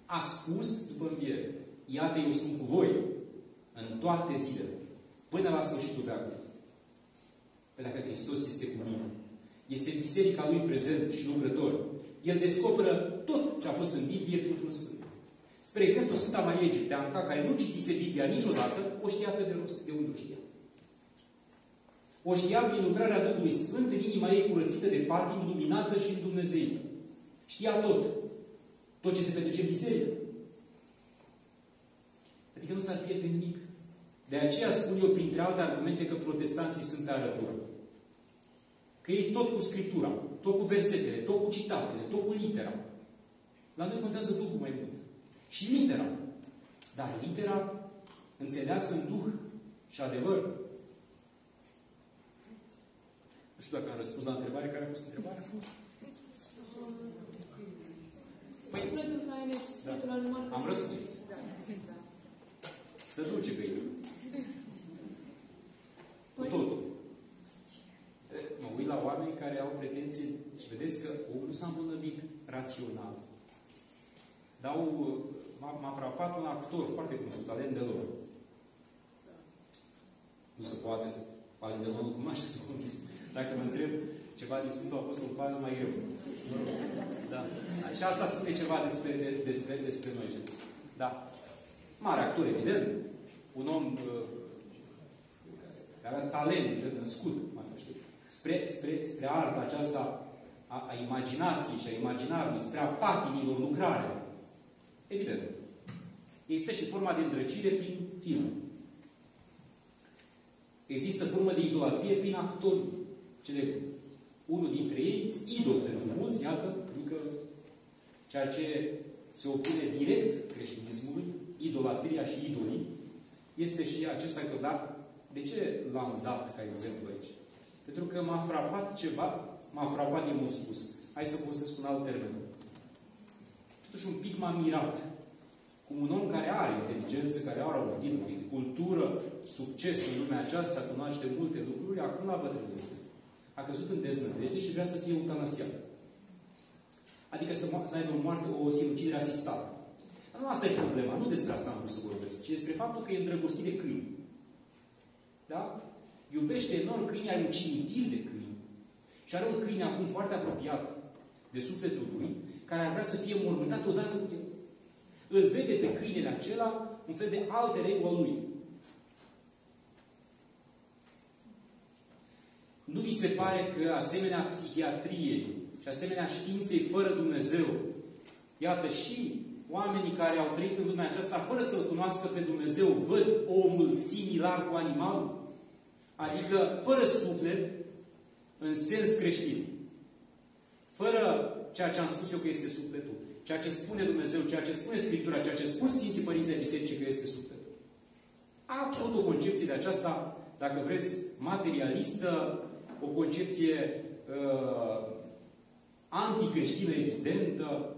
a spus după înviere, iată, eu sunt cu voi în toate zilele, până la sfârșitul veacului. Păi dacă Hristos este cu mine, este biserica lui prezent și lucrător, El descoperă tot ce a fost în Biblie printr-un Sfânt. Spre exemplu, Sfânta Maria Egipteanca, care nu citise Biblia niciodată, o știa pe de rost. De unde o știa? O știa prin lucrarea Duhului Sfânt în inima ei curățită de patim, luminată și în Dumnezeu. Știa tot. Tot ce se petrece în biserică. Adică nu s-ar pierde nimic. De aceea spun eu, printre alte argumente, că protestanții sunt pe arătură. Că ei tot cu Scriptura, tot cu versetele, tot cu citatele, tot cu litera. La noi contează Duhul mai mult. Și litera. Dar litera înțeleasă în Duh și adevăr. Nu știu dacă am răspuns la întrebare. Care a fost întrebarea? Păi, da. Am răspuns. Să duce pe el. Cu totul. Mă uit la oameni care au pretenții și vedeți că omul nu s-a îmbolnăvit rațional. M-a frapat un actor foarte cunoscut, Alain Delon. Nu se poate să... Alain Delon nu cunoaște să cunoaște. Dacă mă întreb ceva din Sfântul Apostol Pavel, mai greu. Da. Și asta spune ceva despre noi. Da. Mare actor, evident. Un om care are talent, născut, mai nu știu. Spre arta aceasta a imaginației și a imaginarului, spre a patimilor, lucrare. Evident. Există și forma de îndrăcire prin film. Există formă de idolatrie prin actori. Unul dintre ei, idol pentru mulți, iată, adică ceea ce se opune direct creștinismului, idolatria și idolii, este și acesta că, da, de ce l-am dat ca exemplu aici? Pentru că m-a frapat ceva, m-a frapat de mult spus. Hai să folosesc un alt termen. Totuși un pic m-a mirat. Cum un om care are inteligență, care are o cultură, succes în lumea aceasta, cunoaște multe lucruri, acum la bătrânețe a căzut în deznădejde și vrea să fie eutanasiat. Adică să aibă o sinucidere asistată. Dar nu asta e problema. Nu despre asta am vrut să vorbesc, ci despre faptul că e îndrăgostit de câini. Da? Iubește enorm câini, are un cimitir de câini. Și are un câine acum foarte apropiat de sufletul lui, care ar vrea să fie mormântat odată cu el. Îl vede pe câinele acela un fel de alter ego al lui. Nu vi se pare că asemenea psihiatriei și asemenea științei fără Dumnezeu, iată și oamenii care au trăit în lumea aceasta fără să-L cunoască pe Dumnezeu, văd omul similar cu animalul? Adică fără suflet, în sens creștin. Fără ceea ce am spus eu că este sufletul. Ceea ce spune Dumnezeu, ceea ce spune Scriptura, ceea ce spun Sfinții Părinții ai Bisericii că este sufletul. Absolut o concepție de aceasta, dacă vreți, materialistă, o concepție anticreștină evidentă.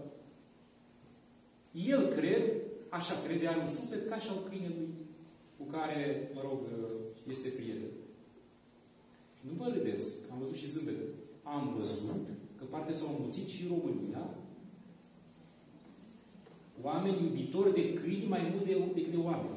El așa crede, are un suflet ca și al câinelui cu care, mă rog, este prieten. Nu vă râdeți, am văzut și zâmbete. Am văzut că parcă s-au înmulțit și România oameni iubitori de câini mai mult decât de oameni.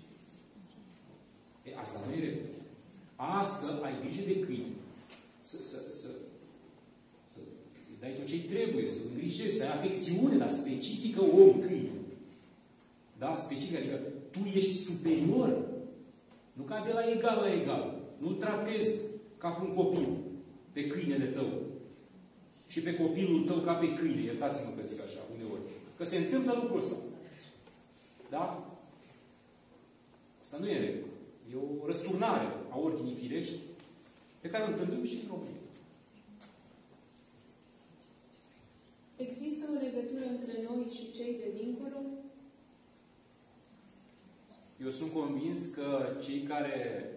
Asta nu e regulă. Să ai grijă de câini. Să-i dai tot ce-i trebuie, să îngrijești, să ai afecțiune, dar specifică om-câine. Da? Specifică, adică tu ești superior. Nu ca de la egal la egal. Nu-l tratezi ca pe un copil, pe câinele tău. Și pe copilul tău ca pe câine. Iertați-mă că zic așa, uneori. Că se întâmplă lucrul ăsta. Da? Asta nu e regulă. E o răsturnare a ordinii firești pe care o întâlnim și în România. Există o legătură între noi și cei de dincolo? Eu sunt convins că cei care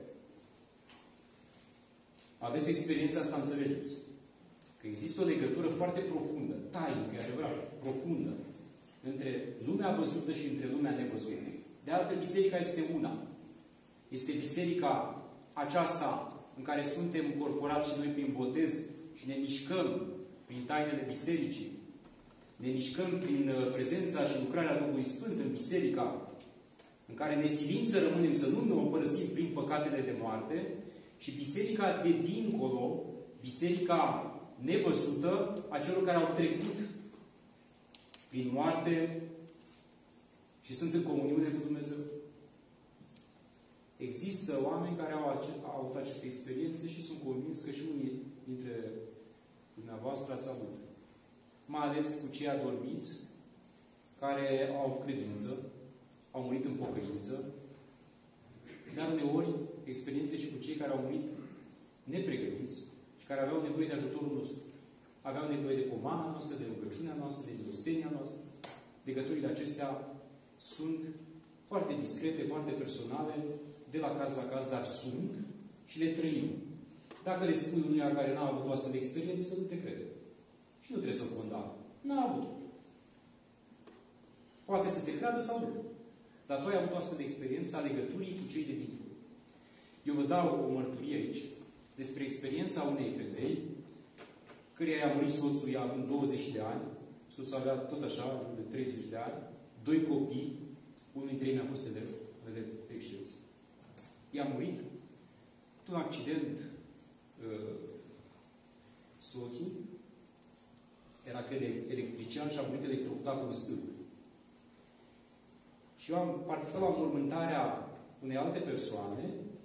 aveți experiența asta înțelegeți. Că există o legătură foarte profundă, tainică, e adevărat, profundă, între lumea văzută și între lumea nevăzută. De altfel, biserica este una. Este biserica aceasta în care suntem încorporați și noi prin botez și ne mișcăm prin tainele bisericii. ne mișcăm prin prezența și lucrarea Duhului Sfânt în biserica, în care ne silim să rămânem, să nu ne părăsim prin păcatele de moarte, și biserica de dincolo, biserica nevăzută a celor care au trecut prin moarte și sunt în comuniune cu Dumnezeu. Există oameni care au avut aceste experiențe și sunt convins că și unii dintre dumneavoastră ați avut. Mai ales cu cei adormiți care au credință, au murit în pocăință, dar uneori experiențe și cu cei care au murit nepregătiți și care aveau nevoie de ajutorul nostru. Aveau nevoie de pomana noastră, de rugăciunea noastră, de milostenia noastră. Legăturile acestea sunt foarte discrete, foarte personale, de la caz la caz, dar sunt și le trăim. Dacă le spui unuia care n-a avut o astfel de experiență, nu te crede. Și nu trebuie să-l condamn. N-a avut. Poate să te creadă sau nu. Dar tu ai avut o astfel de experiență a legăturii cu cei de dincolo. Eu vă dau o mărturie aici despre experiența unei femei căreia i-a murit soțul ea având 20 de ani. Soțul avea tot așa, de 30 de ani, 2 copii, unul dintre ei mi-a fost elev de excelență. I-a murit un accident soțul era, cred, electrician și a murit electrocutat în stâlp. Și eu am participat la mormântarea unei alte persoane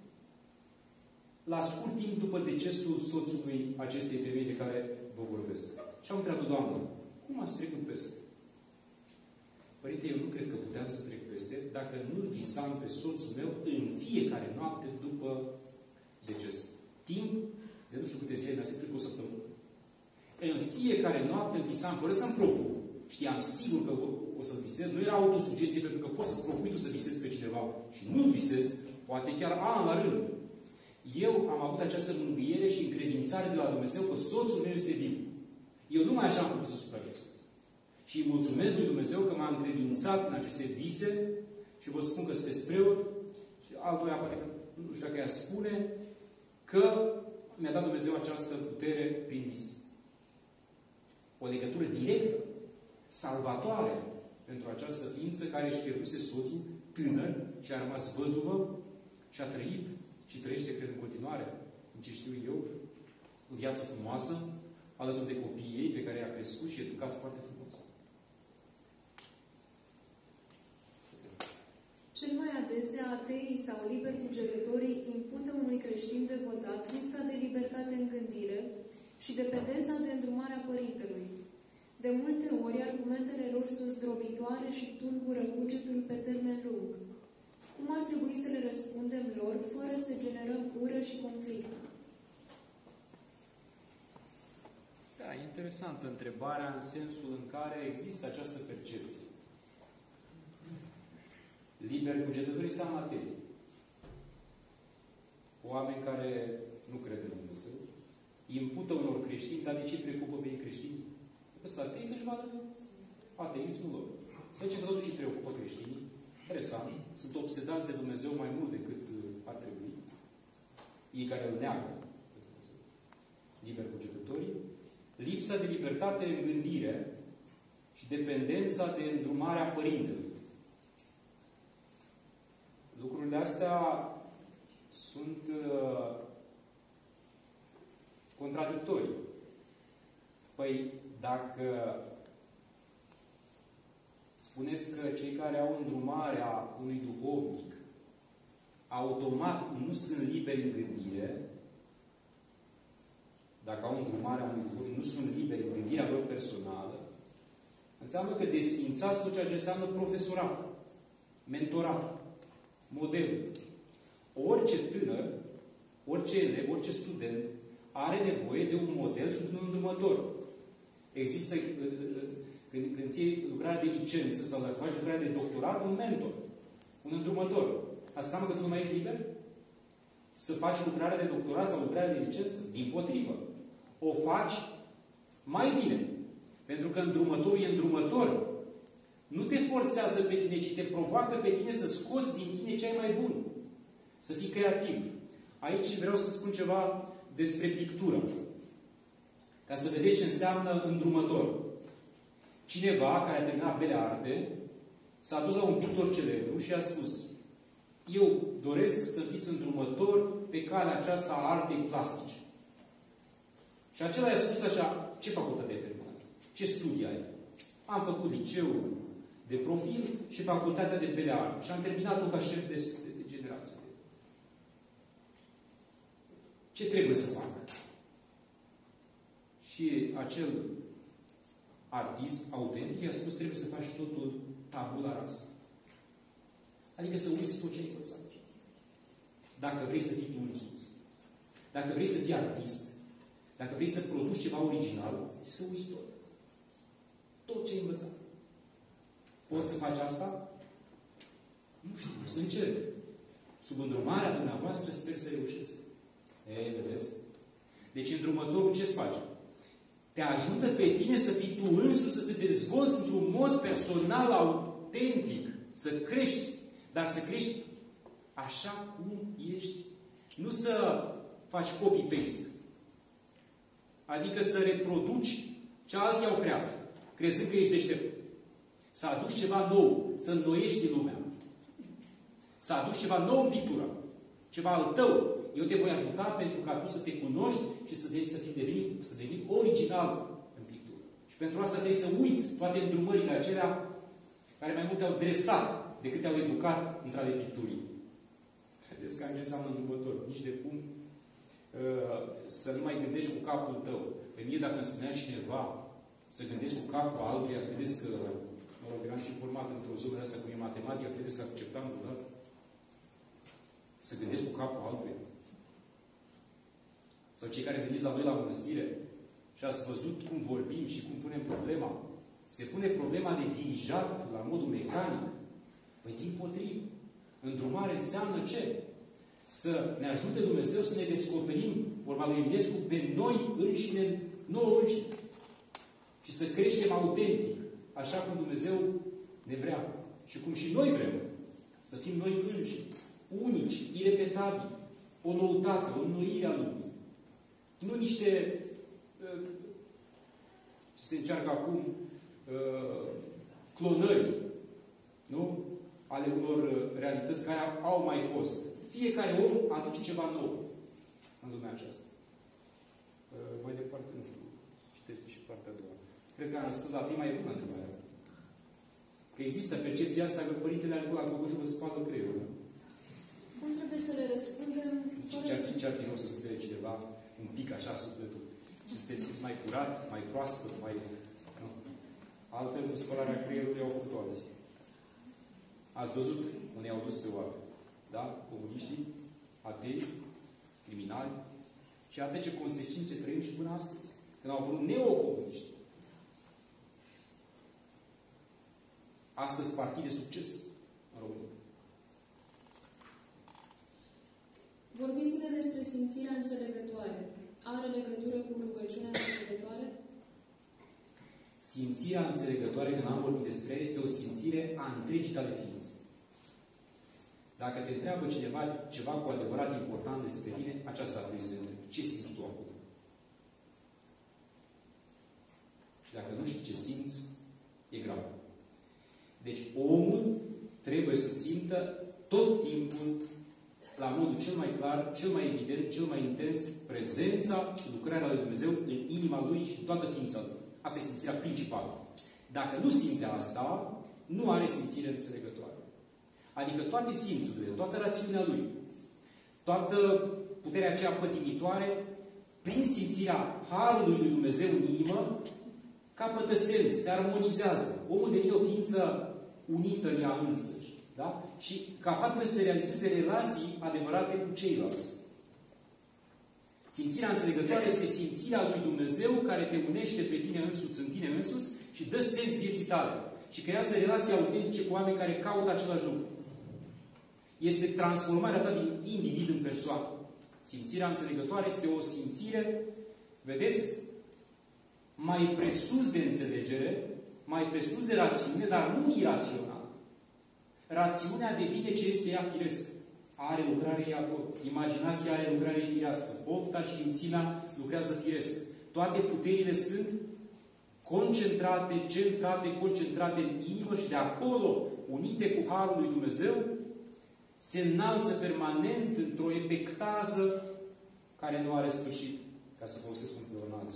la scurt timp după decesul soțului acestei femei de care vă vorbesc. Și am întrebat-o, Doamnă, cum ați trecut peste? Părinte, eu nu cred că puteam să trec peste dacă nu-l visam pe soțul meu în fiecare noapte după deces. Timp de nu știu câte zile, mi-a cred că o săptămână. În fiecare noapte îl visam, fără să-mi propun. Știam sigur că o să-l visez. Nu era autosugestie, pentru că poți să-ți propui tu să visezi pe cineva și nu-l visezi, poate chiar ani la rând. Eu am avut această mângâiere și încredințare de la Dumnezeu că soțul meu este viu. Eu nu mai așa am putut să supraviețuiesc. Și îi mulțumesc lui Dumnezeu că m-a încredințat în aceste vise și vă spun că sunteți preot și altuia poate că nu știu dacă ea spune că mi-a dat Dumnezeu această putere prin vis. O legătură directă, salvatoare pentru această ființă care își pierduse soțul tânăr și a rămas văduvă și a trăit și trăiește, cred, în continuare, în ce știu eu, o viață frumoasă, alături de copiii ei pe care i-a crescut și educat foarte frumos. Cel mai adesea, ateii sau liberi cugetătorii impută unui creștin devotat lipsa de libertate în gândire și dependența de îndrumarea Părintelui. De multe ori, argumentele lor sunt zdrobitoare și tulbură cugetul pe termen lung. Cum ar trebui să le răspundem lor, fără să generăm ură și conflict? Da, interesantă întrebarea în sensul în care există această percepție. Liberi cugetători înseamnă atei. Oameni care nu cred în Dumnezeu, impută unor creștini, dar de ce îi preocupă pe ei creștini? Ăsta atei să-și vadă ateismul lor. Să zice că totuși îi preocupă creștinii. Interesant. Sunt obsedați de Dumnezeu mai mult decât ar trebui. Ei care îl neagă. Liberi cugetătorii. Lipsa de libertate în gândire și dependența de îndrumarea Părintelui. Lucrurile astea sunt contradictorii. Păi, dacă spuneți că cei care au îndrumarea unui duhovnic automat nu sunt liberi în gândire, dacă au îndrumarea unui duhovnic, nu sunt liberi în gândirea lor personală, înseamnă că desfințați tot ceea ce înseamnă profesorat, mentorat, model. Orice tânăr, orice elev, orice student are nevoie de un model și un îndrumător. Există, când ții lucrarea de licență sau dacă faci lucrarea de doctorat, un mentor, un îndrumător. Asta înseamnă că tu nu mai ești liber? Să faci lucrarea de doctorat sau lucrarea de licență? Dimpotrivă. O faci mai bine. Pentru că îndrumătorul e îndrumător. Nu te forțează pe tine, ci te provoacă pe tine să scoți din tine ce ai mai bun. Să fii creativ. Aici vreau să spun ceva despre pictură. Ca să vedeți ce înseamnă îndrumător. Cineva care a terminat Bele Arte s-a dus la un pictor celebru și a spus: eu doresc să fiți îndrumător pe calea aceasta a artei plastice. Și acela i-a spus așa: ce facultate ai terminat? Ce studii ai? Am făcut liceul de profil și facultatea de Bele Arte. Și am terminat-o ca șef de generație. Ce trebuie să fac? Și acel artist autentic i-a spus: trebuie să faci totul tabula rasa. Adică să uiți tot ce ai învățat. Dacă vrei să fii tu însuți. Dacă vrei să fii artist. Dacă vrei să produci ceva original, e să uiți tot. Tot ce ai învățat. Poți să faci asta? Nu știu, să încerc. Sub îndrumarea dumneavoastră sper să reușesc. Vedeți? Deci îndrumătorul ce-ți face? Te ajută pe tine să fii tu însuți, să te dezvolți într-un mod personal, autentic, să crești, dar să crești așa cum ești. Nu să faci copy-paste. Adică să reproduci ce alții au creat, crezând că ești deștept. Să aduci ceva nou, să înnoiești lumea. Să aduci ceva nou în pictură. Ceva al tău. Eu te voi ajuta pentru ca tu să te cunoști și să devii original în pictură. Și pentru asta trebuie să uiți toate îndrumările acelea care mai mult te-au dresat decât te-au educat într-ale picturii. Vedeți că înseamnă îndrumător. Nici de cum să nu mai gândești cu capul tău. Pe mine, dacă îmi spunea cineva să gândesc cu capul altuia, credeți că, mă rog, eram și format într-o zonă asta cu matematică, credeți să acceptam vreodată? Să gândesc cu capul altuia. Sau cei care veniți la noi la mănăstire și ați văzut cum vorbim și cum punem problema. Se pune problema de dirijat la modul mecanic. Păi dimpotrivă. Îndrumare înseamnă ce? Să ne ajute Dumnezeu să ne descoperim, vorba lui Eminescu, pe noi înșine, nouă înșine. Și să creștem autentic, așa cum Dumnezeu ne vrea. Și cum și noi vrem. Să fim noi înșine. Unici, irepetabili. O noutate, o înnoire a lumii. Nu niște ce se încearcă acum clonări, nu? Ale unor realități care au mai fost. Fiecare om aduce ceva nou în lumea aceasta. Mai departe, nu știu. Citește și partea a doua. Cred că am răspuns la prima e bună întrebare. Că există percepția asta că Părintele Arcula Cogoșu vă spală creierul. Cum trebuie să le răspundem? Ce-ar fi rău să spere cineva un pic așa sufletul? Și să te simți mai curat, mai proaspăt, mai... Nu. Altfel, cu spălarea creierului au făcut alții. Ați văzut unde i-au dus pe oameni. Da? Comuniștii, atei, criminali. Și atât ce consecințe trăim și până astăzi. Când au apărut neocomuniști. Astăzi partid de succes în România. Vorbiți-ne despre simțirea înțelegătoare. Are legătură cu rugăciunea înțelegătoare? Simțirea înțelegătoare, când am vorbit despre ea, este o simțire a întregii tale ființe. Dacă te întreabă cineva ceva cu adevărat important despre tine, aceasta ar trebui să te întrebi. Ce simți tu acum? Și dacă nu știi ce simți, e grav. Deci omul trebuie să simtă tot timpul, la modul cel mai clar, cel mai evident, cel mai intens, prezența și lucrarea lui Dumnezeu în inima lui și în toată ființa lui. Asta e simțirea principală. Dacă nu simte asta, nu are simțire înțelegătoare. Adică toate simțurile, toată rațiunea lui, toată puterea aceea pătimitoare, prin simțirea Harului lui Dumnezeu în inimă, capătă sens, se armonizează. Omul devine o ființă unită în ea însăși. Da? Și capabil să realizeze relații adevărate cu ceilalți. Simțirea înțelegătoare este simțirea lui Dumnezeu care te unește pe tine însuți, în tine însuți și dă sens vieții tale. Și creează relații autentice cu oameni care caută același lucru. Este transformarea ta din individ în persoană. Simțirea înțelegătoare este o simțire, vedeți, mai presus de înțelegere, mai presus de rațiune, dar nu irațional. Rațiunea devine ce este ea firesc. Are lucrare ea acolo. Imaginația are lucrare firească. Pofta și mințimea lucrează firesc. Toate puterile sunt concentrate, centrate, concentrate în inimă și de acolo, unite cu Harul lui Dumnezeu, se înalță permanent într-o epectază care nu are sfârșit, ca să folosesc un pleonazm.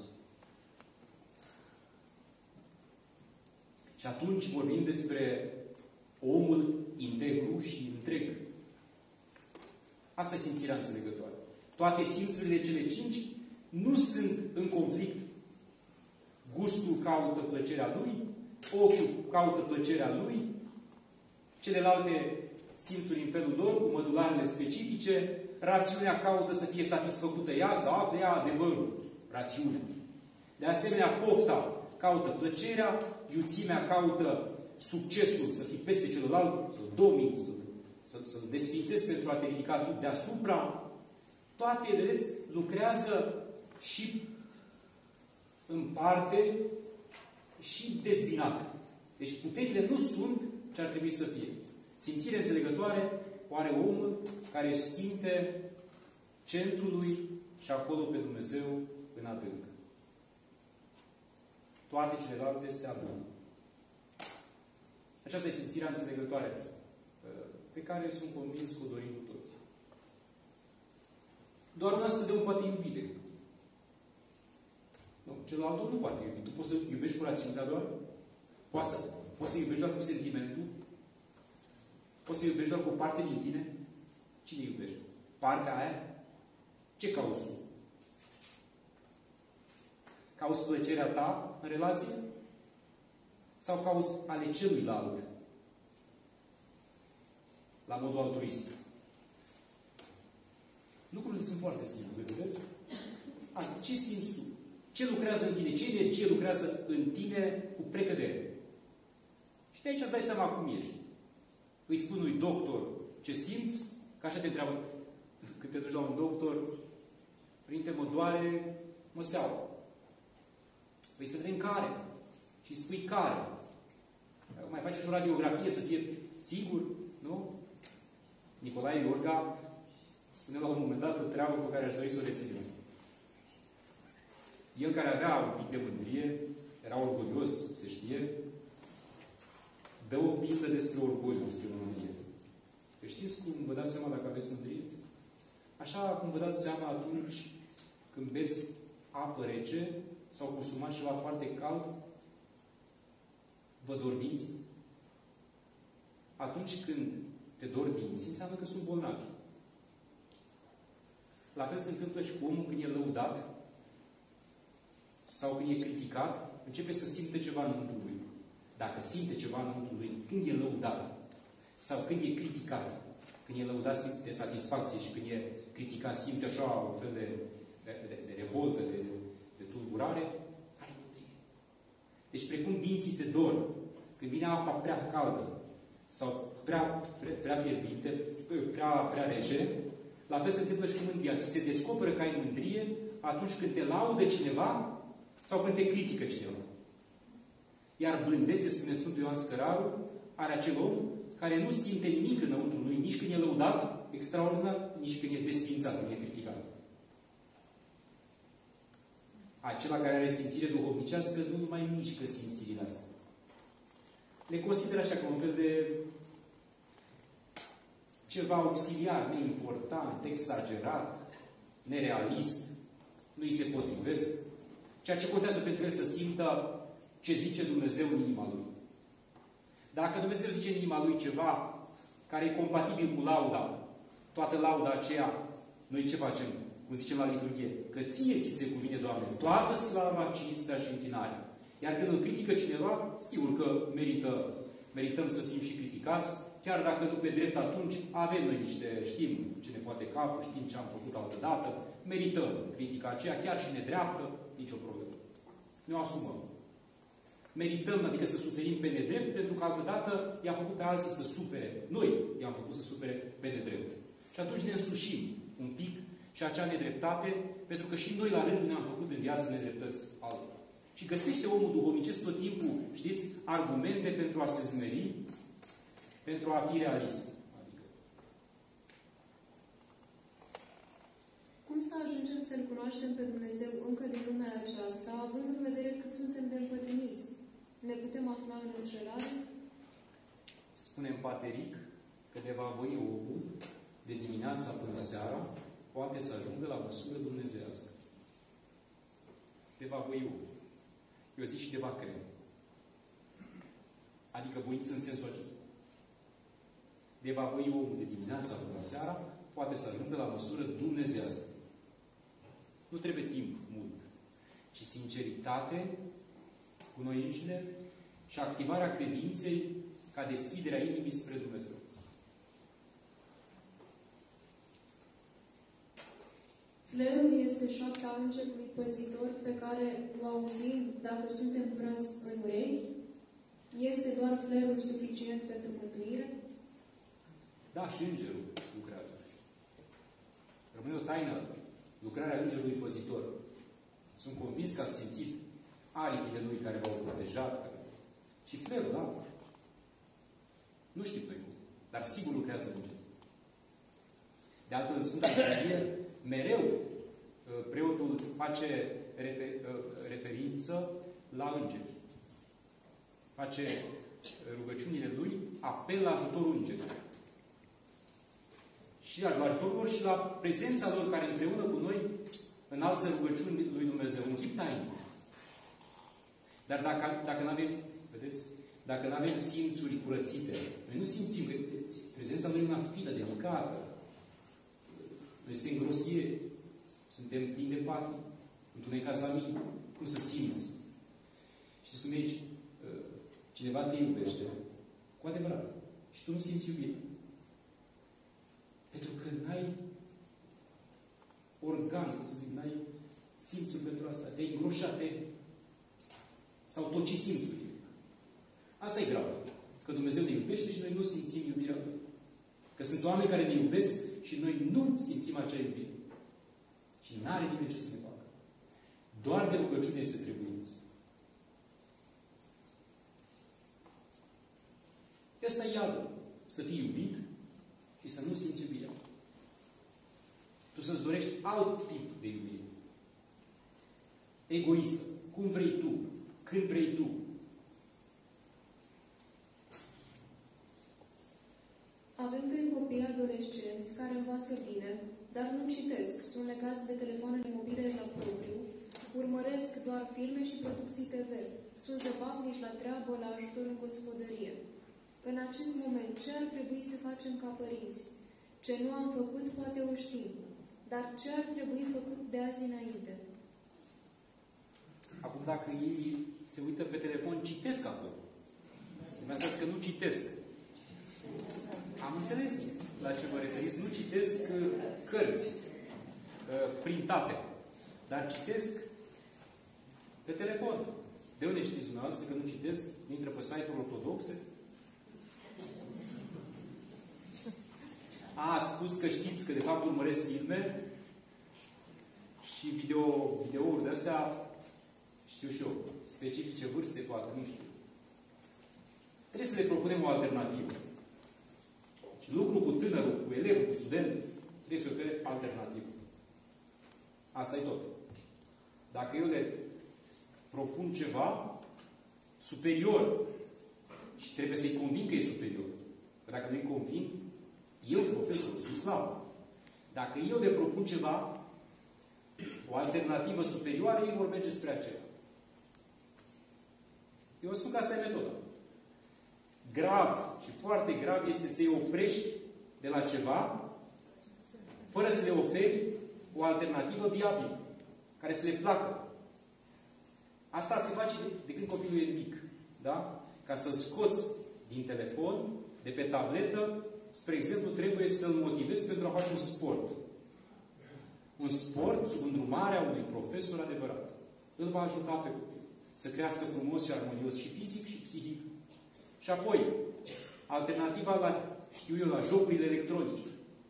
Și atunci vorbim despre omul integru și întreg. Asta e simțirea înțelegătoare. Toate simțurile cele 5 nu sunt în conflict. Gustul caută plăcerea lui, ochiul caută plăcerea lui, celelalte simțuri în felul lor, cu mădularele specifice, rațiunea caută să fie satisfăcută ea sau află ea adevărul, rațiunea. De asemenea, pofta caută plăcerea, iuțimea caută succesul, să fii peste celălalt, să-l domini, să-l desfințezi pentru a te ridica deasupra. Toate, vedeți, lucrează și în parte și dezbinate. Deci puterile nu sunt ce ar trebui să fie. Simțire înțelegătoare o are omul care își simte centrul lui și acolo pe Dumnezeu în adânc. Toate celelalte se adună. Aceasta e simțirea înțelegătoare pe care sunt convins că o dorim cu toți. Doar un astfel de om poate iubi, de exemplu. Nu, celălalt om nu poate iubi. Tu poți să iubești cu rațiunea doar? Poți să iubești doar cu sentimentul? Poți să iubești doar cu o parte din tine? Cine iubești? Partea aia? Ce cauți tu? Cauți plăcerea ta în relație? Sau cauți ale celuilalt? La modul altruist. Lucrurile sunt foarte simple, vedeți? Ce simți tu? Ce lucrează în tine? Ce energie lucrează în tine cu precădere? Și de aici îți dai seama cum ești. Îi spun unui doctor ce simți, că așa te întreabă. Când te duci la un doctor, părinte, mă doare măseaua. Păi să vedem care. Și spui care. Mai face și o radiografie să fie sigur, nu? Nicolae Iorga spune la un moment dat o treabă pe care aș dori să o rețineți. El care avea un pic de mândrie, era orgolios, se știe, dă o pildă despre orgoliu, despre mândrie. Că știți cum vă dați seama dacă aveți mândrie? Așa cum vă dați seama atunci când beți apă rece sau consumați ceva foarte cald, vă dor dinții. Atunci când te dor dinții, înseamnă că sunt bolnavi. La fel se întâmplă și cu omul când e lăudat sau când e criticat, începe să simte ceva înăuntru lui. Dacă simte ceva înăuntru lui, când e lăudat sau când e criticat, când e lăudat simte satisfacție și când e criticat simte așa un fel de revoltă, de tulburare, are mândrie. Deci precum dinții te dor când vine apa prea caldă sau prea fierbinte, prea rece, la fel se întâmplă și cu mândria. Ți se descoperă că ai mândrie atunci când te laudă cineva sau când te critică cineva. Iar blândețe, spune Sfântul Ioan Scăraru, are acel om care nu simte nimic înăuntru lui, nici când e lăudat extraordinar, nici când e desfințat, când e criticat. Acela care are simțire duhovnicească nu mai mișcă simțirile astea. Le consideră așa ca un fel de ceva auxiliar, neimportant, exagerat, nerealist, nu-i se potrivesc. Ceea ce contează pentru el să simtă ce zice Dumnezeu în inima lui. Dacă Dumnezeu zice în inima lui ceva care e compatibil cu lauda, toată lauda aceea, noi ce facem? Cum zicem la liturghie? Că ție ți se cuvine, Doamne, toată slava, cinstea și închinarea. Iar când îl critică cineva, sigur că merităm să fim și criticați, chiar dacă nu pe drept atunci, avem noi știm ce ne poate capul, știm ce am făcut altă dată, merităm critica aceea, chiar și nedreaptă, nicio problemă. Ne o asumăm. Merităm, adică să suferim pe nedrept, pentru că altă dată i-am făcut pe alții să supere. Noi i-am făcut să supere pe nedrept. Și atunci ne însușim un pic și acea nedreptate, pentru că și noi la rândul ne-am făcut în viață nedreptăți altora. Și găsește omul duhovnicesc tot timpul, știți, argumente pentru a se zmeri, pentru a fi realist. Cum să ajungem să-L cunoaștem pe Dumnezeu încă din lumea aceasta, având în vedere cât suntem de împătrâniți? pateric că de va voi omul de dimineața până seara poate să ajungă la măsură dumnezească. De va voi omul. Eu zic și de va crede. Adică voință în sensul acesta. De va voi omul de dimineața până seara poate să ajungă la măsură dumnezească. Nu trebuie timp mult, ci sinceritate cu noi înșine și activarea credinței ca deschiderea inimii spre Dumnezeu. Flerul este șoapta îngerului păzitor pe care o auzim dacă suntem curați în urechi? Este doar flerul suficient pentru mântuire? Da, și îngerul lucrează. Rămâne o taină lucrarea îngerului păzitor. Sunt convins că ați simțit aripile lui care v-au protejat. Și flerul, da? Nu știm noi cum, dar sigur lucrează îngerul. De altfel, în Sfânta Liturghie, mereu preotul face referință la îngeri. Face rugăciunile lui apel la ajutorul îngerilor. Și la ajutorul lor și la prezența lor care împreună cu noi înalță rugăciuni lui Dumnezeu. Un chip tainic. Dar dacă nu avem, vedeți, dacă nu avem simțuri curățite, noi nu simțim că prezența lui e una fină, delicată. Noi suntem grosieri, suntem plini de patim, întunecați la mine. Cum să simți? Știți cum e aici? Cineva te iubește, cu adevărat. Și tu nu simți iubire. Pentru că n-ai organ, să zic, n-ai simțuri pentru asta. Te-ai îngroșat, sau toci simțuri. Asta e grav. Că Dumnezeu ne iubește și noi nu simțim iubirea Lui. Că sunt oameni care ne iubesc și noi nu simțim acea iubire. Și n-are nimeni ce să ne facă. Doar de rugăciune este trebuință. Asta e iadul. Să fii iubit și să nu simți iubirea. Tu să-ți dorești alt tip de iubire. Egoistă. Cum vrei tu. Când vrei tu. Avem doi copii adolescenți care învață bine, dar nu citesc. Sunt legați de telefoanele mobile la propriu, urmăresc doar filme și producții TV. Sunt zăbavnici la treabă, la ajutor în gospodărie. În acest moment, ce ar trebui să facem ca părinți? Ce nu am făcut, poate o știm. Dar ce ar trebui făcut de azi înainte? Acum, dacă ei se uită pe telefon, citesc acolo. Să că nu citesc. Am înțeles la ce vă referiți. Nu citesc cărți printate. Dar citesc pe telefon. De unde știți dumneavoastră că nu citesc? Intră pe site-uri ortodoxe? Ați spus că știți că de fapt urmăresc filme și videouri de astea, știu și eu, specifice vârste, poate, nu știu. Trebuie să le propunem o alternativă. Și lucru cu tânărul, cu elevul, cu studentul, trebuie să ofere alternativă. Asta e tot. Dacă eu le propun ceva superior și trebuie să-i convin că e superior, că dacă nu-i convin, eu, profesorul, sunt slab. Dacă eu le propun ceva, o alternativă superioară, ei vor merge spre aceea. Eu spun că asta e metoda. Grav și foarte grav este să-i oprești de la ceva fără să le oferi o alternativă viabilă, care să le placă. Asta se face de când copilul e mic. Da? Ca să-l scoți din telefon, de pe tabletă, spre exemplu, trebuie să-l motivezi pentru a face un sport. Un sport sub îndrumarea unui profesor adevărat. Îl va ajuta pe copil să crească frumos și armonios și fizic și psihic. Și apoi, alternativa la, știu eu, la jocurile electronice,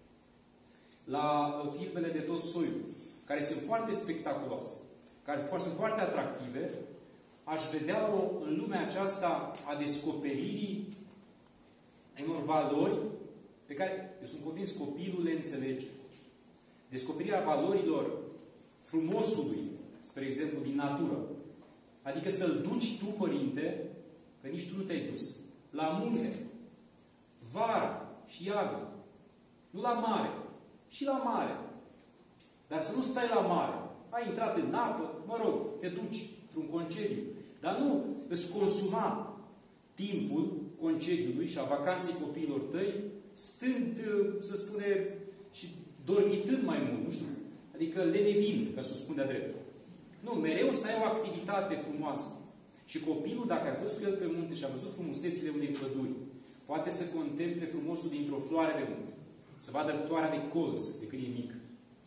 la filmele de tot soiul, care sunt foarte spectaculoase, care sunt foarte atractive, aș vedea-o în lumea aceasta a descoperirii unor valori pe care, eu sunt convins, copilul le înțelege. Descoperirea valorilor frumosului, spre exemplu, din natură. Adică să-l duci tu, părinte, că nici tu nu te-ai dus, la munte. vara și iarna. Nu la mare. Și la mare. Dar să nu stai la mare. Ai intrat în apă, mă rog, te duci într-un concediu. Dar nu îți consuma timpul concediului și a vacanței copiilor tăi, stând, să spune, și dormitând mai mult, nu știu. Adică lenevind, ca să o spun de-a dreptul. Nu, mereu să ai o activitate frumoasă. Și copilul, dacă a fost cu el pe munte și a văzut frumusețile unei păduri, poate să contemple frumosul dintr-o floare de munte. Să vadă floarea de colț, de când e mic.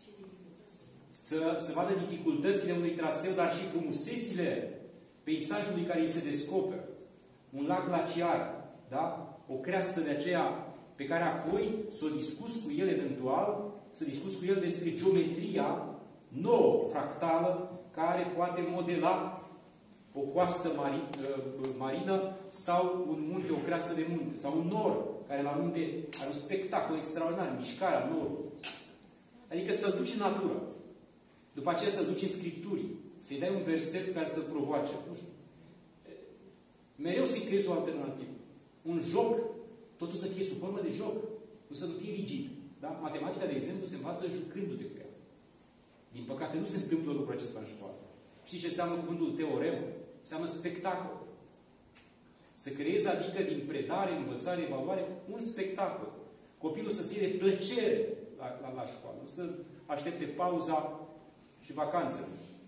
Să vadă dificultățile unui traseu, dar și frumusețile peisajului care îi se descoperă. Un lac glaciar, da? O creastă de aceea pe care apoi să o discuți cu el eventual, să discuți cu el despre geometria nouă, fractală, care poate modela o coastă marină sau un munte, o creastă de munte, sau un nor, care la munte are un spectacol extraordinar, mișcarea norului. Adică să-l duci în natură. După aceea să-l duci în Scripturii. Să-i dai un verset care să-l provoace. Nu știu. Mereu să-i creezi o alternativă. Un joc, totul să fie sub formă de joc. Nu să nu fie rigid. Da? Matematica, de exemplu, se învață jucându-te cu ea. Din păcate, nu se întâmplă lucrul acesta în școală. Știi ce înseamnă cuvântul teoremă? Înseamnă spectacol. Să creezi, adică, din predare, învățare, evaluare, un spectacol. Copilul să fie de plăcere la școală. Nu să aștepte pauza și vacanțele.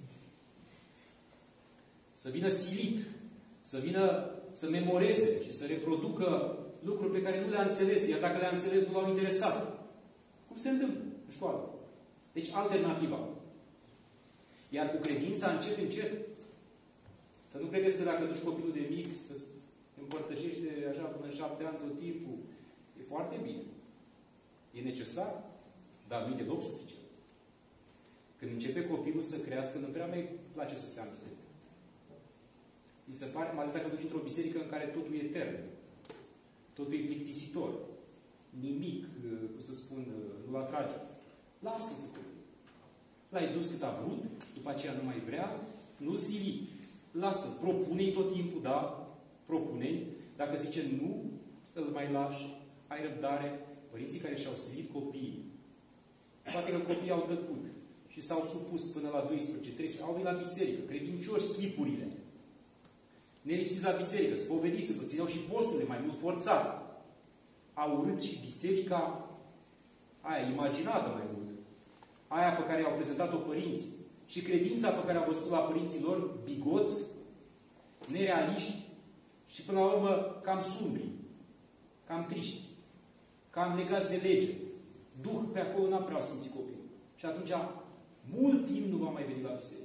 Să vină silit. Să vină să memoreze și să reproducă lucruri pe care nu le-a înțeles. Iar dacă le-a înțeles, nu l-au interesat. Cum se întâmplă în școală? Deci, alternativa. Iar cu credința, încet. Să nu credeți că dacă duci copilul de mic, să împărtășește așa până în 7 ani tot timpul, e foarte bine. E necesar, dar nu e deloc suficient. Când începe copilul să crească, nu prea mai place să stea în biserică. Mi se pare, mai ales dacă duci într-o biserică în care totul e etern. Totul e plictisitor. Nimic, cum să spun, nu-l atrage. Lasă-l cu copilul. L-ai dus cât a vrut, după aceea nu mai vrea, nu-l sili. Lasă-l. Propune-i tot timpul, da? Propune-i. Dacă zice nu, îl mai lași. Ai răbdare. Părinții care și-au silit copiii. Poate că copiii au tăcut și s-au supus până la 12-13. Au venit la biserică, credincioși chipurile. Nelipsiți la biserică, spovediți, că țineau și posturile mai mult forțat. Au urât și biserica aia imaginată mai mult. Aia pe care i-au prezentat-o părinții. Și credința pe care au văzut la părinții lor, bigoți, nerealiști și până la urmă cam sumbri, cam triști, cam legați de lege. Duh pe acolo n-a prea simțit copilul. Și atunci, mult timp nu va mai veni la biserică.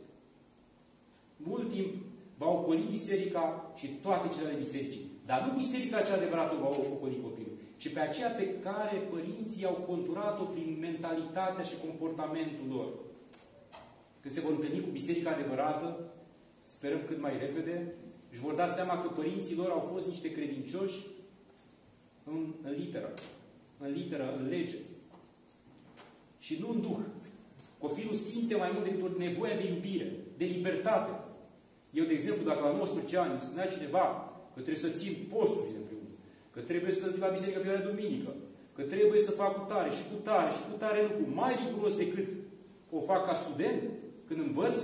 Mult timp va ocoli biserica și toate cele ale bisericii. Dar nu biserica cea adevărată va ocoli copilul, ci pe aceea pe care părinții au conturat-o prin mentalitatea și comportamentul lor. Când se vor întâlni cu biserica adevărată, sperăm cât mai repede, își vor da seama că părinții lor au fost niște credincioși în literă, în lege. Și nu în duh. Copilul simte mai mult decât o nevoie de iubire, de libertate. Eu, de exemplu, dacă la 19 ani îmi spunea cineva că trebuie să țin posturile împreună, că trebuie să duc la biserică fiecare duminică, că trebuie să fac cu tare și cu tare și cu tare lucru, mai riguros decât o fac ca student, când învăț,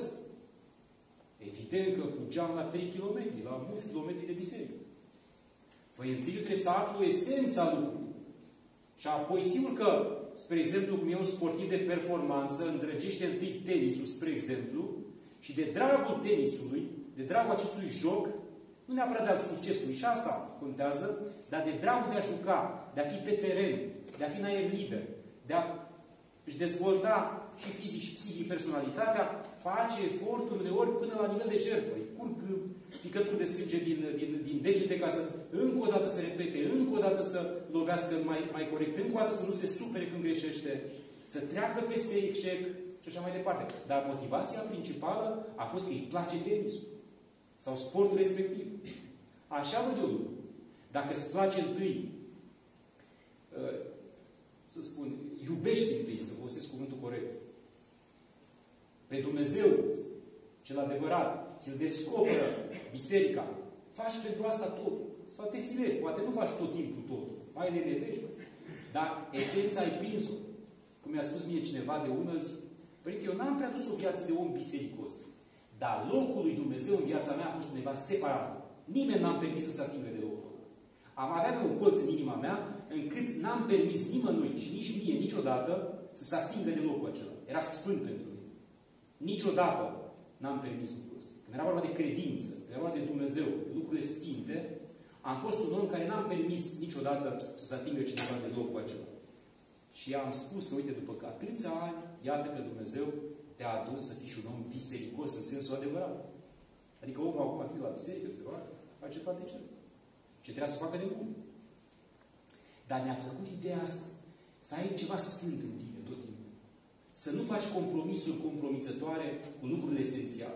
evident că fugeam la 3 km, la mulți kilometri de biserică. Păi întâi trebuie să aflu esența lucrului. Și apoi, sigur că, spre exemplu, cum e un sportiv de performanță, îndrăgește întâi tenisul, spre exemplu, și de dragul tenisului, de dragul acestui joc, nu neapărat de al succesului, și asta contează, dar de dragul de a juca, de a fi pe teren, de a fi în aer liber, de a își dezvolta și fizic și psihic personalitatea, face eforturi uneori până la nivel de jertfă. Îi curg picături de sânge din degete ca să încă o dată să repete, încă o dată să lovească mai corect, încă o dată să nu se supere când greșește, să treacă peste eșec și așa mai departe. Dar motivația principală a fost că îi place tenisul sau sportul respectiv. Așa văd eu lucru. Dacă îți place întâi, să spun, iubești întâi, să folosesc cuvântul corect, pe Dumnezeu cel adevărat, ți-l descoperă biserica, faci pentru asta totul. Sau te silești. Poate nu faci tot timpul totul. Mai le nevești. Dar esența ai prins-o. Cum mi-a spus mie cineva de ună zi, părinte, eu n-am prea dus o viață de om bisericos. Dar locul lui Dumnezeu în viața mea a fost undeva separat. Nimeni n-am permis să se atingă de locul. Am avea un colț în inima mea, încât n-am permis nimănui și nici mie niciodată să se atingă de locul acela. Era sfânt pentru mine. Niciodată n-am permis lucrul ăsta. Când era vorba de credință, când era vorba de Dumnezeu, de lucrurile sfinte, am fost un om care n-am permis niciodată să se atingă cineva de locul acela. Și am spus că, uite, după atâția ani, iată că Dumnezeu te-a adus să fii și un om bisericos în sensul adevărat. Adică omul acum vine la biserică, se roagă, face toate cele. Ce trebuia să facă de mult. Dar mi-a plăcut ideea asta. Să ai ceva sfânt în tine tot timpul. Să nu faci compromisuri compromițătoare cu lucrurile esențiale.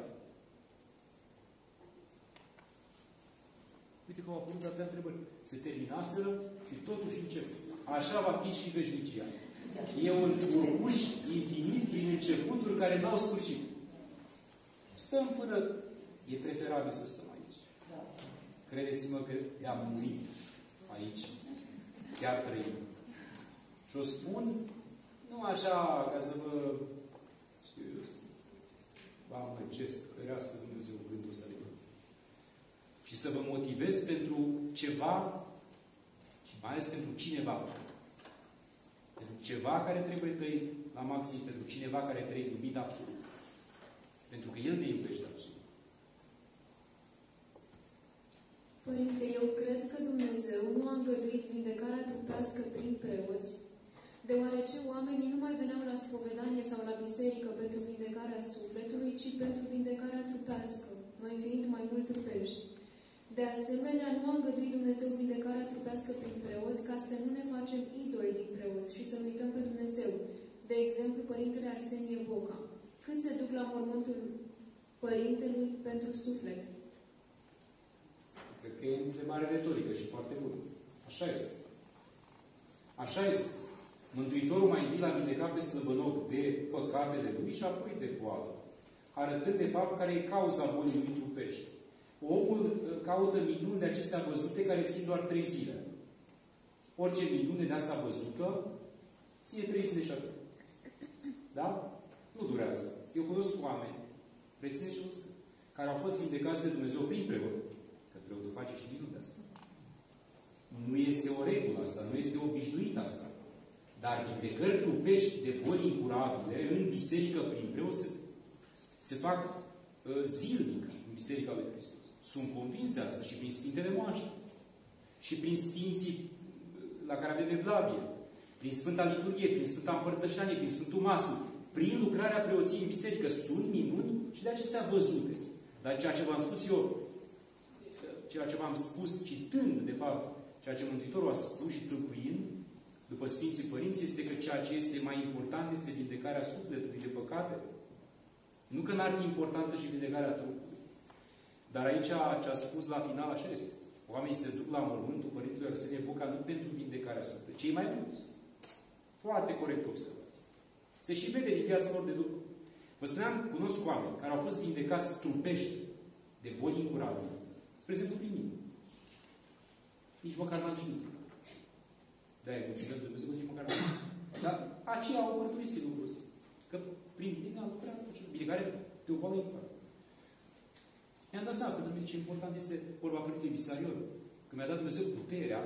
Uite că au apărut atâtea întrebări. Se terminaseră și totuși încep. Așa va fi și veșnicia. E un urcuș infinit prin începuturi care n-au sfârșit. Stăm până... E preferabil să stăm aici. Credeți-mă că i-am murit aici. Chiar trăim. Și o spun nu așa ca să vă știu eu, vă amăgesc, cărească Dumnezeu gândul ăsta de gând. Și să vă motivez pentru ceva și mai ales pentru cineva. Pentru ceva care trebuie trăit la maxim, pentru cineva care trebuie iubit absolut. Pentru că El te iubește absolut. Părinte, eu cred că Dumnezeu nu a îngăduit vindecarea trupească prin preoți, deoarece oamenii nu mai veneau la spovedanie sau la biserică pentru vindecarea sufletului, ci pentru vindecarea trupească, noi fiind mai mult trupești. De asemenea, nu a îngăduit Dumnezeu vindecarea trupească prin preoți ca să nu ne facem idoli din preoți și să nu uităm pe Dumnezeu. De exemplu, Părintele Arsenie Boca. Cât se duc la mormântul Părintelui pentru suflet? Cred că e o întrebare retorică și foarte bună. Așa este. Așa este. Mântuitorul mai întâi l-a vindecat pe slăbănoc de păcatele lui și apoi de boală. Arătând de fapt care e cauza bolii lui trupești. Omul caută minuni de acestea văzute care țin doar 3 zile. Orice minune de asta văzută ține 3 zile și atât. Da? Nu durează. Eu cunosc oameni, rețineți ce vă spun, care au fost vindecați de Dumnezeu prin preot. Că preotul face și minuni de asta. Nu este o regulă asta, nu este obișnuit asta. Dar vindecări trupești de boli incurabile în biserică prin preot se fac zilnic în Biserica lui Hristos. Sunt convins de asta și prin Sfintele Moaște. Și prin Sfinții la care avem evlavie. Prin Sfânta Liturghie, prin Sfânta Împărtășanie, prin Sfântul Maslu. Prin lucrarea preoției în biserică. Sunt minuni și de acestea văzute. Dar ceea ce v-am spus eu, ceea ce v-am spus citând, de fapt, ceea ce Mântuitorul a spus și tâlcuind, după Sfinții Părinți, este că ceea ce este mai important este vindecarea sufletului de păcate. Nu că n-ar fi importantă și vindecarea trupului. Dar aici, ce a spus la final, așa este. Oamenii se duc la mormântul Părintelui Arsenie Boca nu pentru vindecarea sufletului. Cei mai mulți. Foarte corect observați. Se și vede din viața lor de după. Vă spuneam, cunosc oameni care au fost vindecați trupești de boli incurabile. Spre exemplu, prin mine. Nici măcar n-am știut. De-aia mulțumesc Dumnezeu, nici măcar n-am știut. Dar aceia au mărturisit lucrul ăsta. Că prin mine am lucrat vindecare de o boală incurabilă. Mi-am dat seama, pentru mine ce important este vorba Părintele Bisarion. Că mi-a dat Dumnezeu puterea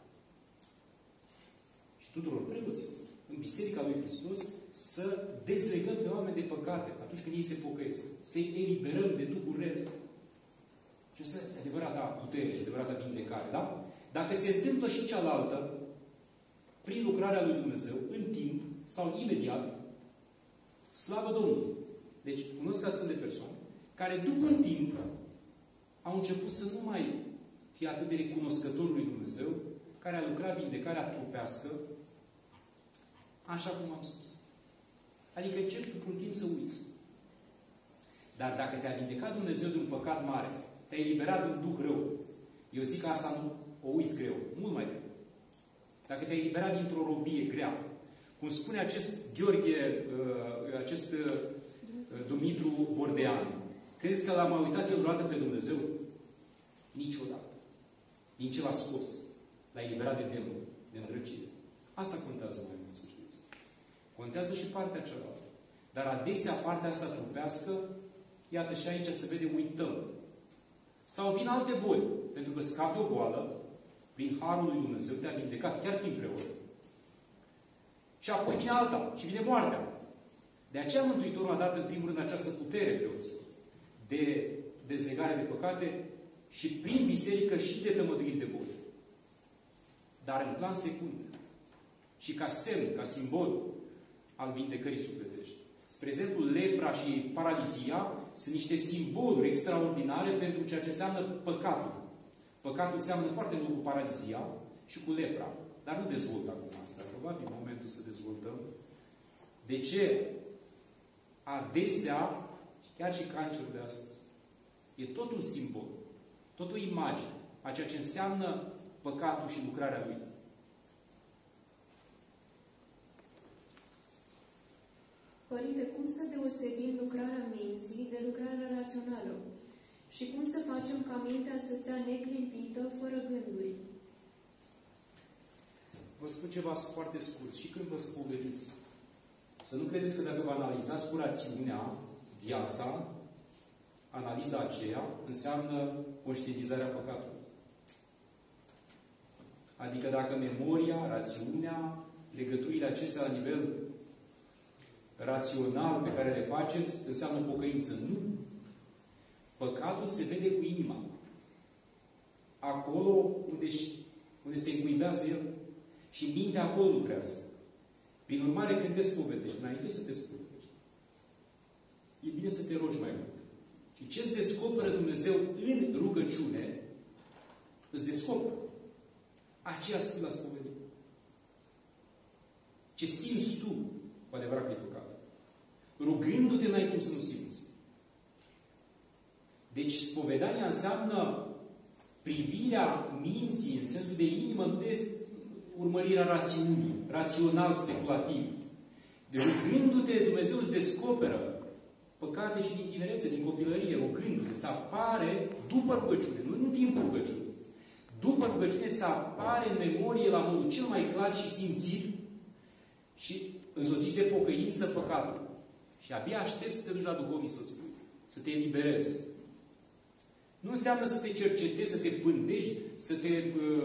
și tuturor preoților în Biserica lui Hristos să dezlegăm pe oameni de păcate atunci când ei se pocăiesc. Să-i eliberăm de duhuri rele. Și asta este adevărata putere și adevărata vindecare, da? Dacă se întâmplă și cealaltă, prin lucrarea lui Dumnezeu, în timp sau imediat, slavă Domnului. Deci, cunosc astfel de persoane care, după un timp, au început să nu mai fie atât de recunoscători lui Dumnezeu, care a lucrat vindecarea trupească, așa cum am spus. Adică încep după un timp să uiți. Dar dacă te-a vindecat Dumnezeu de un păcat mare, te-a eliberat de un duh rău, eu zic că asta nu o uiți greu, mult mai greu. Dacă te-a eliberat dintr-o robie grea, cum spune acest Gheorghe, acest Dumitru Bordeanu, credeți că l-am uitat eu vreodată pe Dumnezeu? Niciodată. Din ce l-a scos? L-a eliberat de demon, de îndrăcire. Asta contează mai mult, să știți. Contează și partea cealaltă. Dar adesea partea asta trupească, iată și aici se vede, uităm. Sau vin alte boli, pentru că scapi o boală, prin Harul lui Dumnezeu te-a vindecat, chiar prin preot. Și apoi vine alta, și vine moartea. De aceea Mântuitorul a dat în primul rând această putere preoților de dezlegare de păcate și prin biserică și de tămăduiri de boli. Dar în plan secund. Și ca semn, ca simbol al vindecării sufletești. Spre exemplu, lepra și paralizia sunt niște simboluri extraordinare pentru ceea ce înseamnă păcatul. Păcatul seamănă foarte mult cu paralizia și cu lepra. Dar nu dezvolt acum asta. Probabil momentul să dezvoltăm. De ce? Adesea, chiar și cancerul de astăzi, e tot un simbol, tot o imagine a ceea ce înseamnă păcatul și lucrarea lui. Părinte, cum să deosebim lucrarea minții de lucrarea rațională? Și cum să facem ca mintea să stea neclintită, fără gânduri? Vă spun ceva foarte scurt. Și când vă spovediți, să nu credeți că dacă vă analizați cu rațiunea viața, analiza aceea înseamnă conștientizarea păcatului. Adică dacă memoria, rațiunea, legăturile acestea la nivel rațional pe care le faceți, înseamnă pocăință. Nu. Păcatul se vede cu inima. Acolo unde se încuibează el. Și mintea acolo lucrează. Prin urmare, când te spovedești, înainte să te spovedești, e bine să te rogi mai mult. Și ce îți descoperă Dumnezeu în rugăciune, îți descoperă. Aceea spui la spovedire. Ce simți tu, cu adevărat că e păcat. Rugându-te, n-ai cum să nu simți. Deci, spovedania înseamnă privirea minții, în sensul de inimă, nu de urmărirea rațiunii, rațional, speculativ. De rugându-te, Dumnezeu îți descoperă păcate și din tinerețe, din copilărie, rugându-te. Îți apare după rugăciune, nu în timpul rugăciunii. După rugăciune îți apare în memorie la modul cel mai clar și simțit și însoțit de pocăință păcatul. Și abia aștepți să te duci la duhovnic să spui. Să te eliberezi. Nu înseamnă să te cercetezi, să te pândești, să te,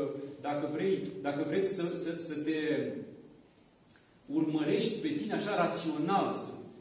dacă vreți să te urmărești pe tine așa rațional.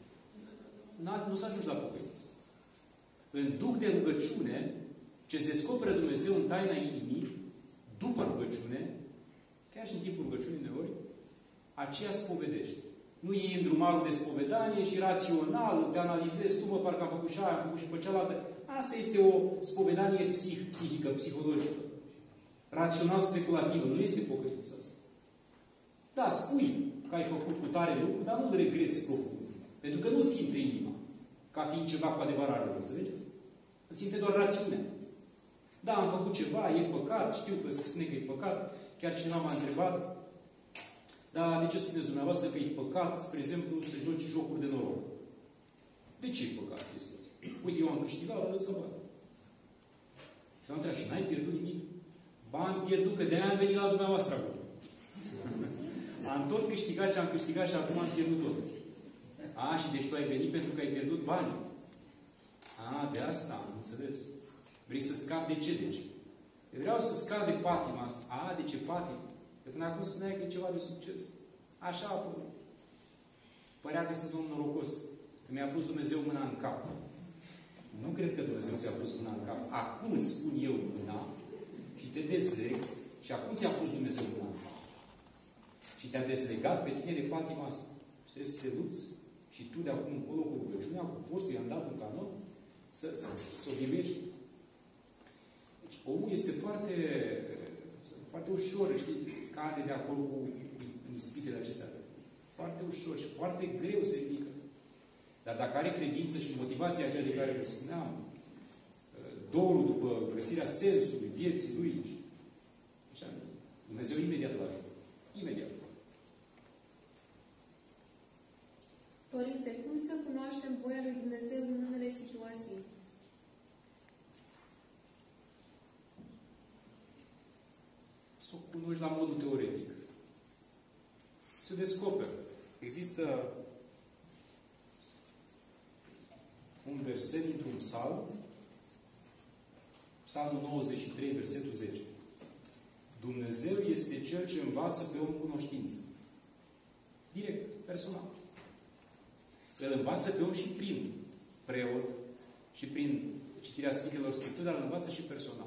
Nu să ajungi la pocăință. În duh de rugăciune, ce se descoperă Dumnezeu în taina inimii, după rugăciune, chiar și în timpul rugăciunii uneori, aceea spovedește. Nu iei îndrumarul de spovedanie și rațional te analizezi, tu parcă am făcut și aia, am făcut și pe cealaltă. Asta este o spovedanie psihică, psihologică. Rațional speculativă. Nu este pocăința asta. Da, spui că ai făcut cu tare lucru, dar nu regreți profund. Pentru că nu simte inima ca fiind ceva cu adevărat rău. Înțelegeți? Simte doar rațiunea. Da, am făcut ceva, e păcat, știu că se spune că e păcat. Chiar cineva m-a întrebat, dar de ce spuneți dumneavoastră că e păcat, spre exemplu, să joci jocuri de noroc? De ce e păcat chestia asta? Uite, eu am câștigat, dar nu-ți bani. Și am întrebat, și n-ai pierdut nimic? Bani pierdut, că de-aia am venit la dumneavoastră acum. Am tot câștigat ce am câștigat și acum am pierdut tot. A, și deci tu ai venit pentru că ai pierdut bani. A, de asta am înțeles. Vrei să scapi de ce? De ce? Eu vreau să scap de patima asta. A, de ce patima? Că până acum spuneai că e ceva de succes. Așa a apărut. Părea că sunt un norocos. Că mi-a pus Dumnezeu mâna în cap. Nu cred că Dumnezeu ți-a pus mâna în cap. Acum îți spun eu mâna și te dezleg și acum ți-a pus Dumnezeu mâna în cap. Și te-a dezlegat pe tine de patima asta. Și trebuie să te lupți și tu de acum încolo cu rugăciunea, cu postul, i-am dat un canon, să o biruiești. Deci omul este foarte ușor, știi, cade de acord cu ispitele acestea. Foarte ușor și foarte greu se ridică. Dar dacă are credință și motivația aceea de care vă spuneam, dorul după găsirea sensului vieții lui, așa, Dumnezeu imediat îl ajută. Imediat. Părinte, cum să cunoaștem voia lui Dumnezeu în unele situații? să o cunoști la modul teoretic. Se descoperă. Există un verset dintr-un psalm, Psalmul 93, versetul 10. Dumnezeu este Cel ce învață pe om cunoștință. Direct, personal. Îl învață pe om și prin preot și prin citirea Sfintelor Scripturi, dar îl învață și personal.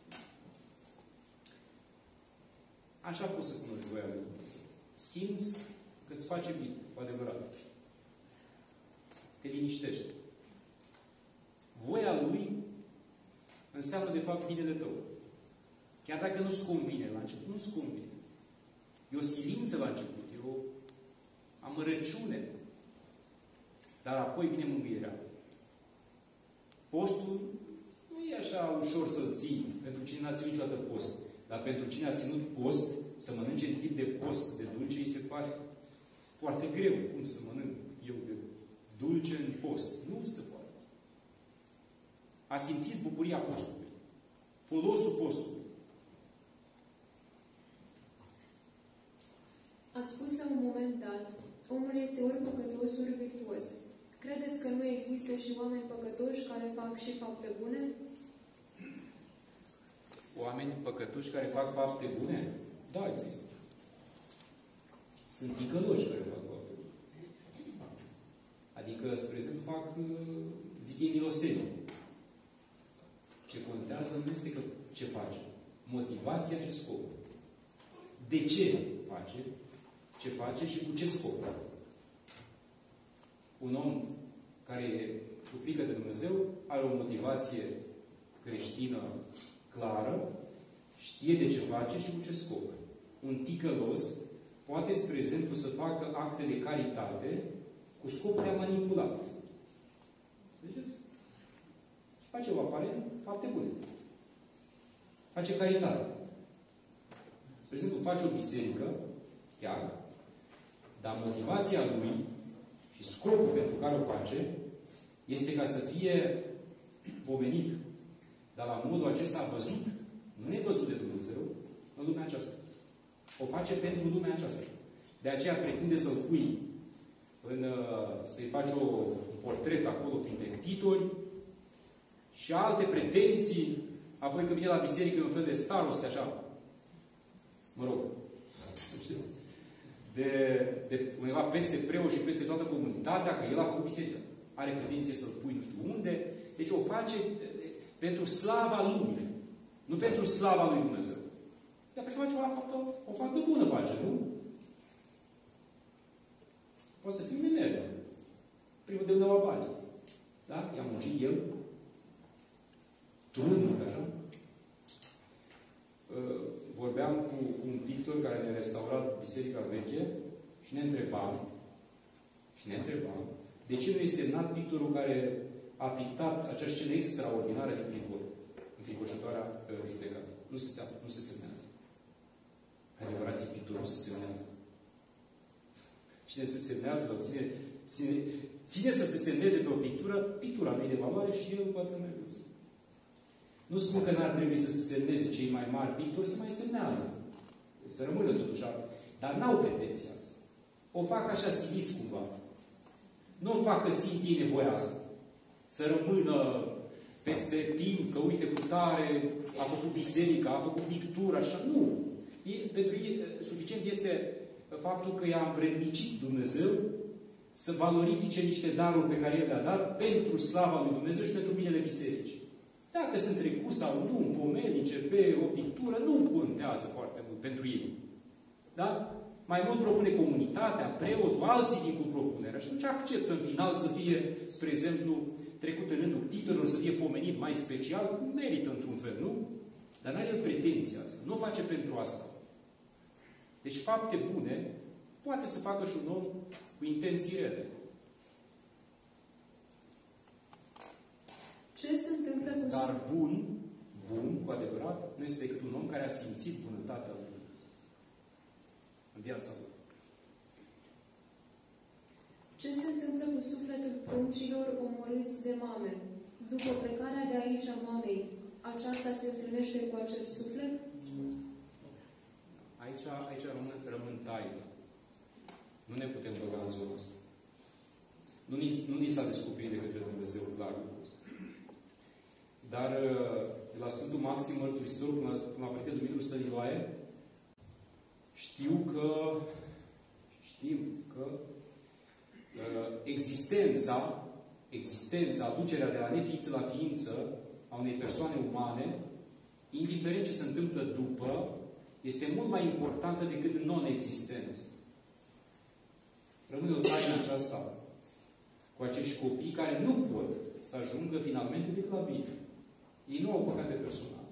Așa poți să cunoști voia lui Dumnezeu. Simți că îți face bine, cu adevărat. Te liniștește. Voia lui înseamnă, de fapt, binele tău. Chiar dacă nu-ți convine la început, nu-ți convine. E o silință la început, e o amărăciune. Dar apoi vine mângâierea. Postul nu e așa ușor să-l ții pentru cine n-a ținut niciodată post. Dar pentru cine a ținut post, să mănânce în tip de post, de dulce, îi se pare foarte greu. Cum să mănânc eu de dulce în post? Nu se poate. A simțit bucuria postului. Folosul postului. Ați spus la un moment dat, omul este ori păcătos, ori virtuos. Credeți că nu există și oameni păcătoși care fac și fapte bune? Oameni păcătoși care fac fapte bune? Da, există. Sunt ticăloși care fac fapte bune. Adică, spre exemplu, fac, zic ei, milostenie. Ce contează nu este că ce face. Motivația și scopul. De ce face? Ce face și cu ce scop. Un om care e cu frică de Dumnezeu are o motivație creștină clară, știe de ce face și cu ce scop. Un ticălos poate, spre exemplu, să facă acte de caritate cu scopul de a manipula. Vedeți? Și face o aparent foarte bune. Face caritate. Spre exemplu, face o biserică, chiar, dar motivația lui și scopul pentru care o face este ca să fie pomenit. Dar la modul acesta văzut, nu e văzut de Dumnezeu în lumea aceasta. O face pentru lumea aceasta. De aceea pretinde să-l pui să-i faci un portret acolo printre titori și alte pretenții. Apoi când vine la biserică un fel de staroste, așa. Mă rog. De undeva peste preot și peste toată comunitatea, că el a făcut biserică. Are pretenție să-l pui nu știu unde. Deci o face pentru slava lumii. Nu pentru slava lui Dumnezeu. Dar face o faptă bună face, nu? Poate să fie minere. Primul de unde o banii. Da? I-a muncit el. Trunnic, așa. Vorbeam cu un pictor care ne-a restaurat biserica veche și ne întrebam de ce nu e semnat pictorul care a pictat acea scenă extraordinară din Prigor, înfricoșătoarea judecată. Nu se semnează. Adevărații pictori nu se semnează. Cine se semnează sau ține să se semneze pe o pictură, pictura nu e de valoare și el poate mai puțin. Nu spun că n-ar trebui să se semneze cei mai mari pictori, să mai semnează. Să rămână totuși. Dar n-au pretenția asta. O fac așa siliți cumva. Nu o fac că simt ei nevoia asta. Să rămână peste timp, că uite cu tare a făcut biserica, a făcut pictură, așa. Nu. Pentru ei suficient este faptul că i-a învrednicit Dumnezeu să valorifice niște daruri pe care El le-a dat pentru slava lui Dumnezeu și pentru binele bisericii. Dacă sunt trecut sau nu, pomenice, pe o pictură, nu contează foarte mult pentru ei. Da? Mai mult propune comunitatea, preotul, alții din cu propunerea. Și atunci acceptă în final să fie, spre exemplu, trecut în rândul titlurilor, să fie pomenit mai special, merită într-un fel, nu? Dar n-are el pretenția asta. Nu o face pentru asta. Deci fapte bune poate să facă și un om cu intenții rele. Ce se întâmplă cu... Dar bun, cu adevărat, nu este decât un om care a simțit bunătatea lui Dumnezeu în viața lui. Ce se întâmplă cu sufletul pruncilor omorâți de mame? După plecarea de aici a mamei, aceasta se întâlnește cu acel suflet? aici rămân taină. Nu ne putem băga în zona asta. Nu ni s-a descoperit de către Dumnezeu clar lucrul ăsta. Dar de la Sfântul Maxim Mărturisitor până la Părinte Dumitru Stăniloae, știm că existența, aducerea de la neființă la ființă a unei persoane umane, indiferent ce se întâmplă după, este mult mai importantă decât non-existență. Rămâne o taină aceasta cu acești copii care nu pot să ajungă finalmente decât la bine. Ei nu au păcate personale.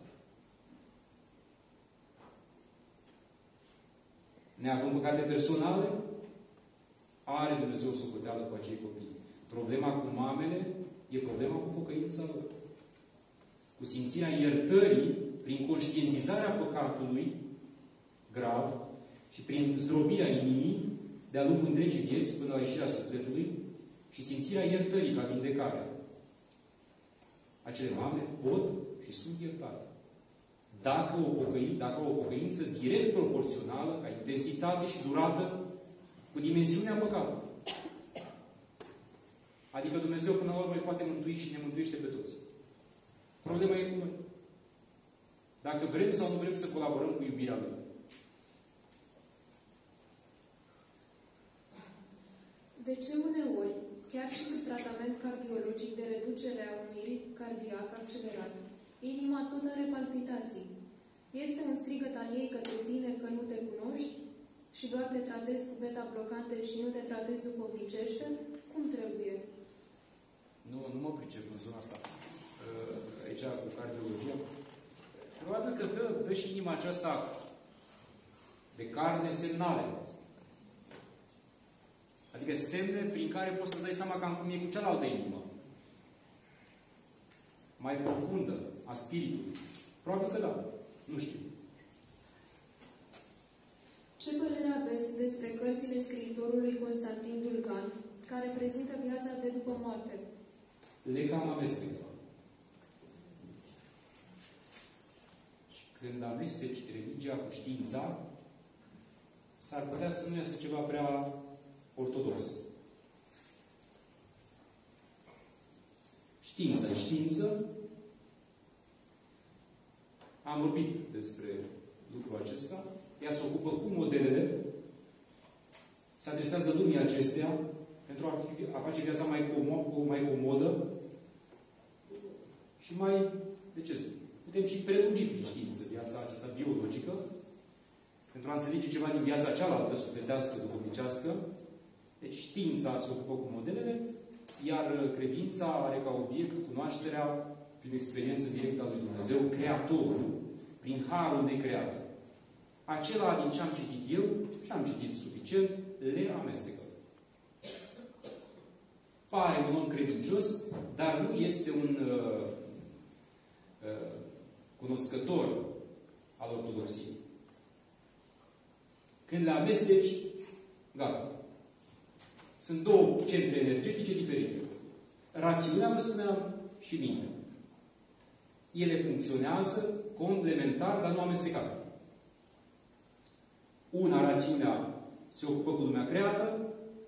Neavând păcate personale, are Dumnezeu socoteală cu acei copii. Problema cu mamele e problema cu pocăința lor. Cu simțirea iertării, prin conștientizarea păcatului grav și prin zdrobirea inimii de-a lungul întregii vieți până la ieșirea sufletului și simțirea iertării ca vindecare. Acele mame pot și sunt iertate. Dacă au o pocăință direct proporțională, ca intensitate și durată, cu dimensiunea păcatului. Adică Dumnezeu până la urmă îi poate mântui și ne mântuiește pe toți. Problema e cu noi. Dacă vrem sau nu vrem să colaborăm cu iubirea Lui. De ce uneori, chiar și sub tratament cardiologic de reducere a unui ritm cardiac accelerat, inima tot are palpitații? Este un strigăt al ei către tine că nu te cunoști și doar te tratezi cu beta-blocante și nu te tratezi duhovnicește? Cum trebuie? Nu mă pricep în zona asta. Aici, cu cardiologia. Probabil că dă și inima aceasta de carne semnale. Adică semne prin care poți să-ți dai seama cam cum e cu cealaltă inimă. Mai profundă, a spiritului. Probabil că da. Nu știu. Ce părere aveți despre cărțile scriitorului Constantin Dulgan, care prezintă viața de după moarte? Le cam amestecă. Și când amesteci religia cu știința, s-ar putea să nu iasă ceva prea ortodox. Știința e știință. Am vorbit despre lucrul acesta. Ea se ocupă cu modelele, se adresează lumii acestea pentru a face viața mai comodă și mai, de ce zic, putem și prelungi prin știință viața aceasta biologică, pentru a înțelege ceva din viața cealaltă, sufletească, duhovnicească. Deci știința se ocupă cu modelele, iar credința are ca obiect cunoașterea prin experiență directă a lui Dumnezeu, Creatorul, prin harul necreat. Acela din ce am citit eu, și am citit suficient, le amestecă. Pare un om credincios, dar nu este un cunoscător al ortodoxiei. Când le amesteci, gata. Sunt două centre energetice diferite. Rațiunea, vă spuneam, și mintea. Ele funcționează complementar, dar nu amestecat. Una, rațiunea, se ocupă cu lumea creată,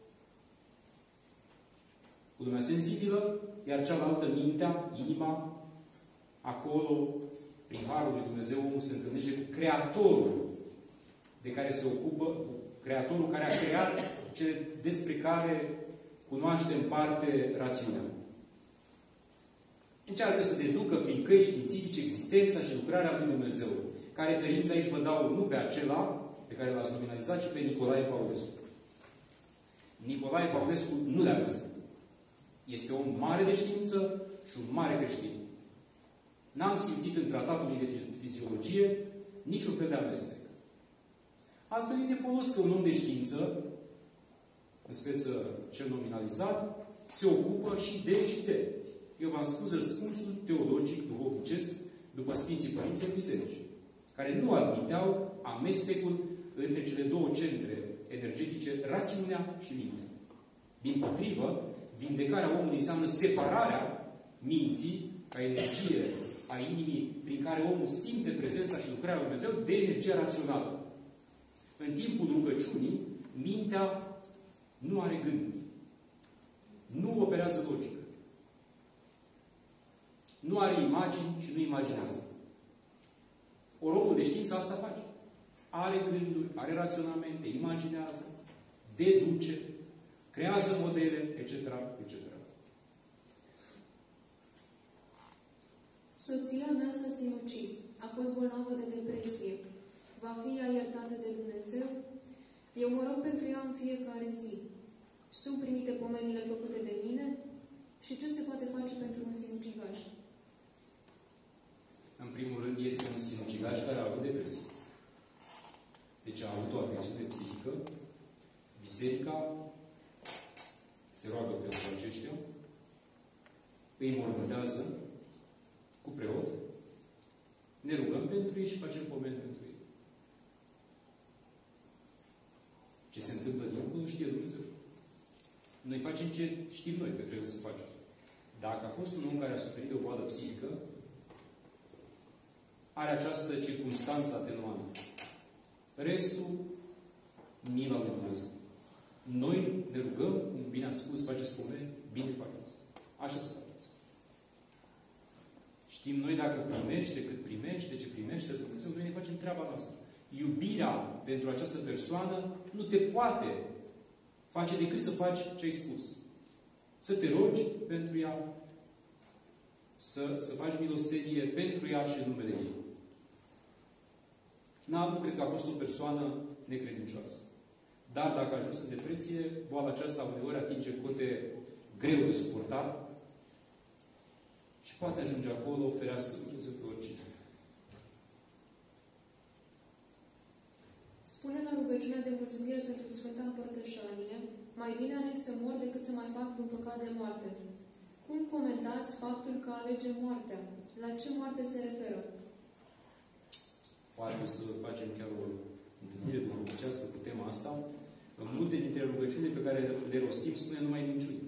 cu lumea sensibilă, iar cealaltă, mintea, inima, acolo, prin harul lui Dumnezeu, omul se întâlnește cu Creatorul de care se ocupă, Creatorul care a creat cele despre care cunoaște în parte rațiunea. Încearcă să deducă prin căi științifice existența și lucrarea lui Dumnezeu. Ca referință aici vă dau nu pe acela pe care l-ați nominalizat, ci pe Nicolae Paulescu. Nicolae Paulescu nu le-a găsit. Este un mare de știință și un mare creștin. N-am simțit în tratatul lui de fiziologie niciun fel de amestec. Altfel e de folos că un om de știință, în speță cel nominalizat, se ocupă și de. Eu v-am spus răspunsul teologic, duhovnicesc, după Sfinții Părinții ai Bisericii, care nu admiteau amestecul între cele două centre energetice, rațiunea și mintea. Dimpotrivă, vindecarea omului înseamnă separarea minții, ca energie a inimii, prin care omul simte prezența și lucrarea lui Dumnezeu, de energia rațională. În timpul rugăciunii, mintea nu are gânduri. Nu operează logică. Nu are imagini și nu imaginează. Ori omul de știință asta face. Are gânduri, are raționamente, imaginează, deduce, creează modele, etc., etc. Soția mea s-a sinucis. A fost bolnavă de depresie. Va fi ea iertată de Dumnezeu? Eu mă rog pentru ea în fiecare zi. Sunt primite pomenile făcute de mine? Și ce se poate face pentru un sinucigaș? În primul rând, este un sinucigaș care a avut depresie. Deci a avut o afecțiune psihică. Biserica se roagă pentru aceștia, îi mormântează cu preot, ne rugăm pentru ei și facem pomeni pentru ei. Ce se întâmplă dincolo, știe Dumnezeu. Noi facem ce știm noi că trebuie să facem. Dacă a fost un om care a suferit de o boală psihică, are această circunstanță atenuantă. Restul, mila lui Dumnezeu. Noi ne rugăm, cum bine ați spus, faceți pomeni, bine faceți. Așa să faceți. Știm noi dacă primește, cât primește, ce primește Dumnezeu, noi ne facem treaba noastră. Iubirea pentru această persoană nu te poate face decât să faci ce ai spus. Să te rogi pentru ea, să faci milostenie pentru ea și în numele ei. Nu cred că a fost o persoană necredincioasă. Dar dacă a ajuns în depresie, boala aceasta uneori atinge cote greu de suportat și poate ajunge acolo, ferească Dumnezeu pe oricine. Spune la rugăciunea de mulțumire pentru Sfânta Împărtășanie, mai bine aleg să mor decât să mai fac un păcat de moarte. Cum comentați faptul că alege moartea? La ce moarte se referă? Poate să facem chiar o întâlnire duhovnicească cu tema asta. În multe dintre rugăciunile pe care le rostim, spune numai minciuni.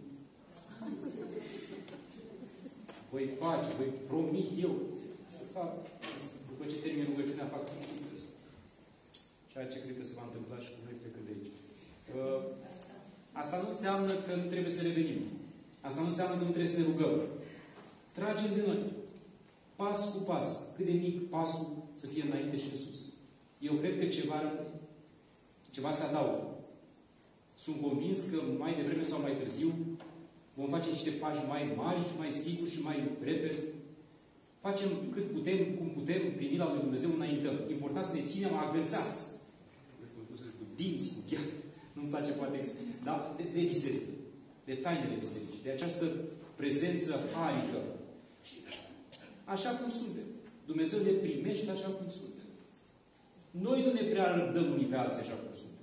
Voi face, voi promit eu. După ce termin rugăciunea, fac fix invers. Ceea ce cred că se va întâmpla și cu noi plecând de aici. Asta nu înseamnă că nu trebuie să revenim. Asta nu înseamnă că nu trebuie să ne rugăm. Tragem de noi. Pas cu pas. Cât de mic pasul să fie înainte și în sus. Eu cred că ceva se adaugă. Sunt convins că mai devreme sau mai târziu vom face niște pași mai mari și mai siguri și mai repezi. Facem cât putem, cum putem, prin mila lui Dumnezeu înaintăm. Important să ne ținem agățați. Cu dinți, cu gheat. Nu-mi place poate. Dar de biserică. De tainele bisericii. De această prezență harică. Așa cum suntem. Dumnezeu ne primește așa cum suntem. Noi nu ne prea răbdăm unii pe alții așa cum suntem.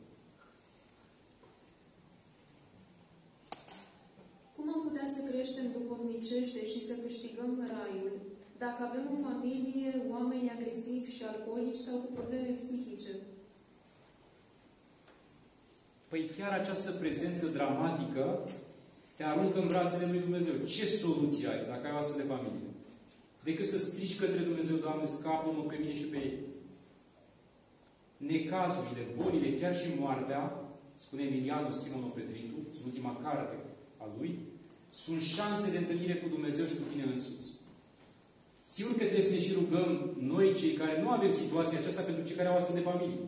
Cum am putea să creștem duhovnicește și să câștigăm raiul dacă avem în familie oameni agresivi și alcoolici sau cu probleme psihice? Păi chiar această prezență dramatică te aruncă în brațele lui Dumnezeu. Ce soluție ai dacă ai o astfel de familie? Decât să strici către Dumnezeu, Doamne, scapă-mă pe mine și pe ei. Necazurile, bolile, chiar și moartea, spune Emiliano Simono Petritu, în ultima carte a lui, sunt șanse de întâlnire cu Dumnezeu și cu tine însuți. Sigur că trebuie să ne și rugăm noi, cei care nu avem situația aceasta, pentru cei care au astfel de familie.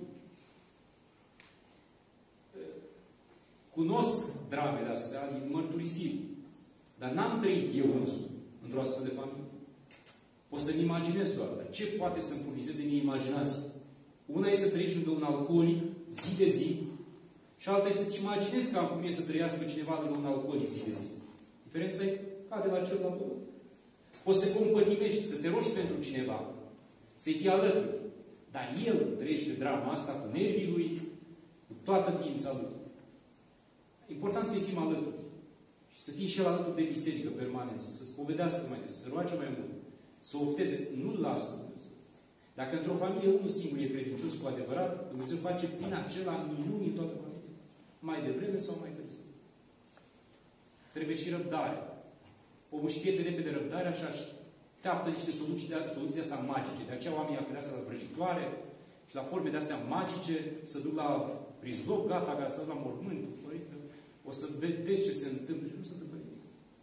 Cunosc dramele astea din mărturisiri, dar n-am trăit eu însumi într-o astfel de familie. Pot să-mi imaginez doar. Dar ce poate să-mi furnizeze mie imaginație? Una e să trăiești lângă un alcoolic zi de zi și alta e să-ți imaginezi ca cum e să trăiască cineva lângă un alcoolic zi de zi. Diferența e cade la cel la bun. Poți să compătimești, să te rogi pentru cineva, să-i fii alături. Dar el trăiește drama asta cu nervii lui, cu toată ființa lui. Important să-i fim alături. Și să fie și el alături de biserică permanent, să se spovedească mai des, să se roage mai mult, să ofteze. Nu-l lasă Dumnezeu. Dacă într-o familie unul singur e credincios cu adevărat, Dumnezeu face prin acela minuni în toată familia. Mai devreme sau mai târziu. Trebuie și răbdare. Omul își pierde repede răbdarea și așteaptă niște soluții astea magice. De aceea oamenii apelează la vrăjitoare, și la forme de-astea magice, să duc la prizlop, gata, ca să la mormânt, părinte, o să vedeți ce se întâmplă. Nu se întâmplă nimic.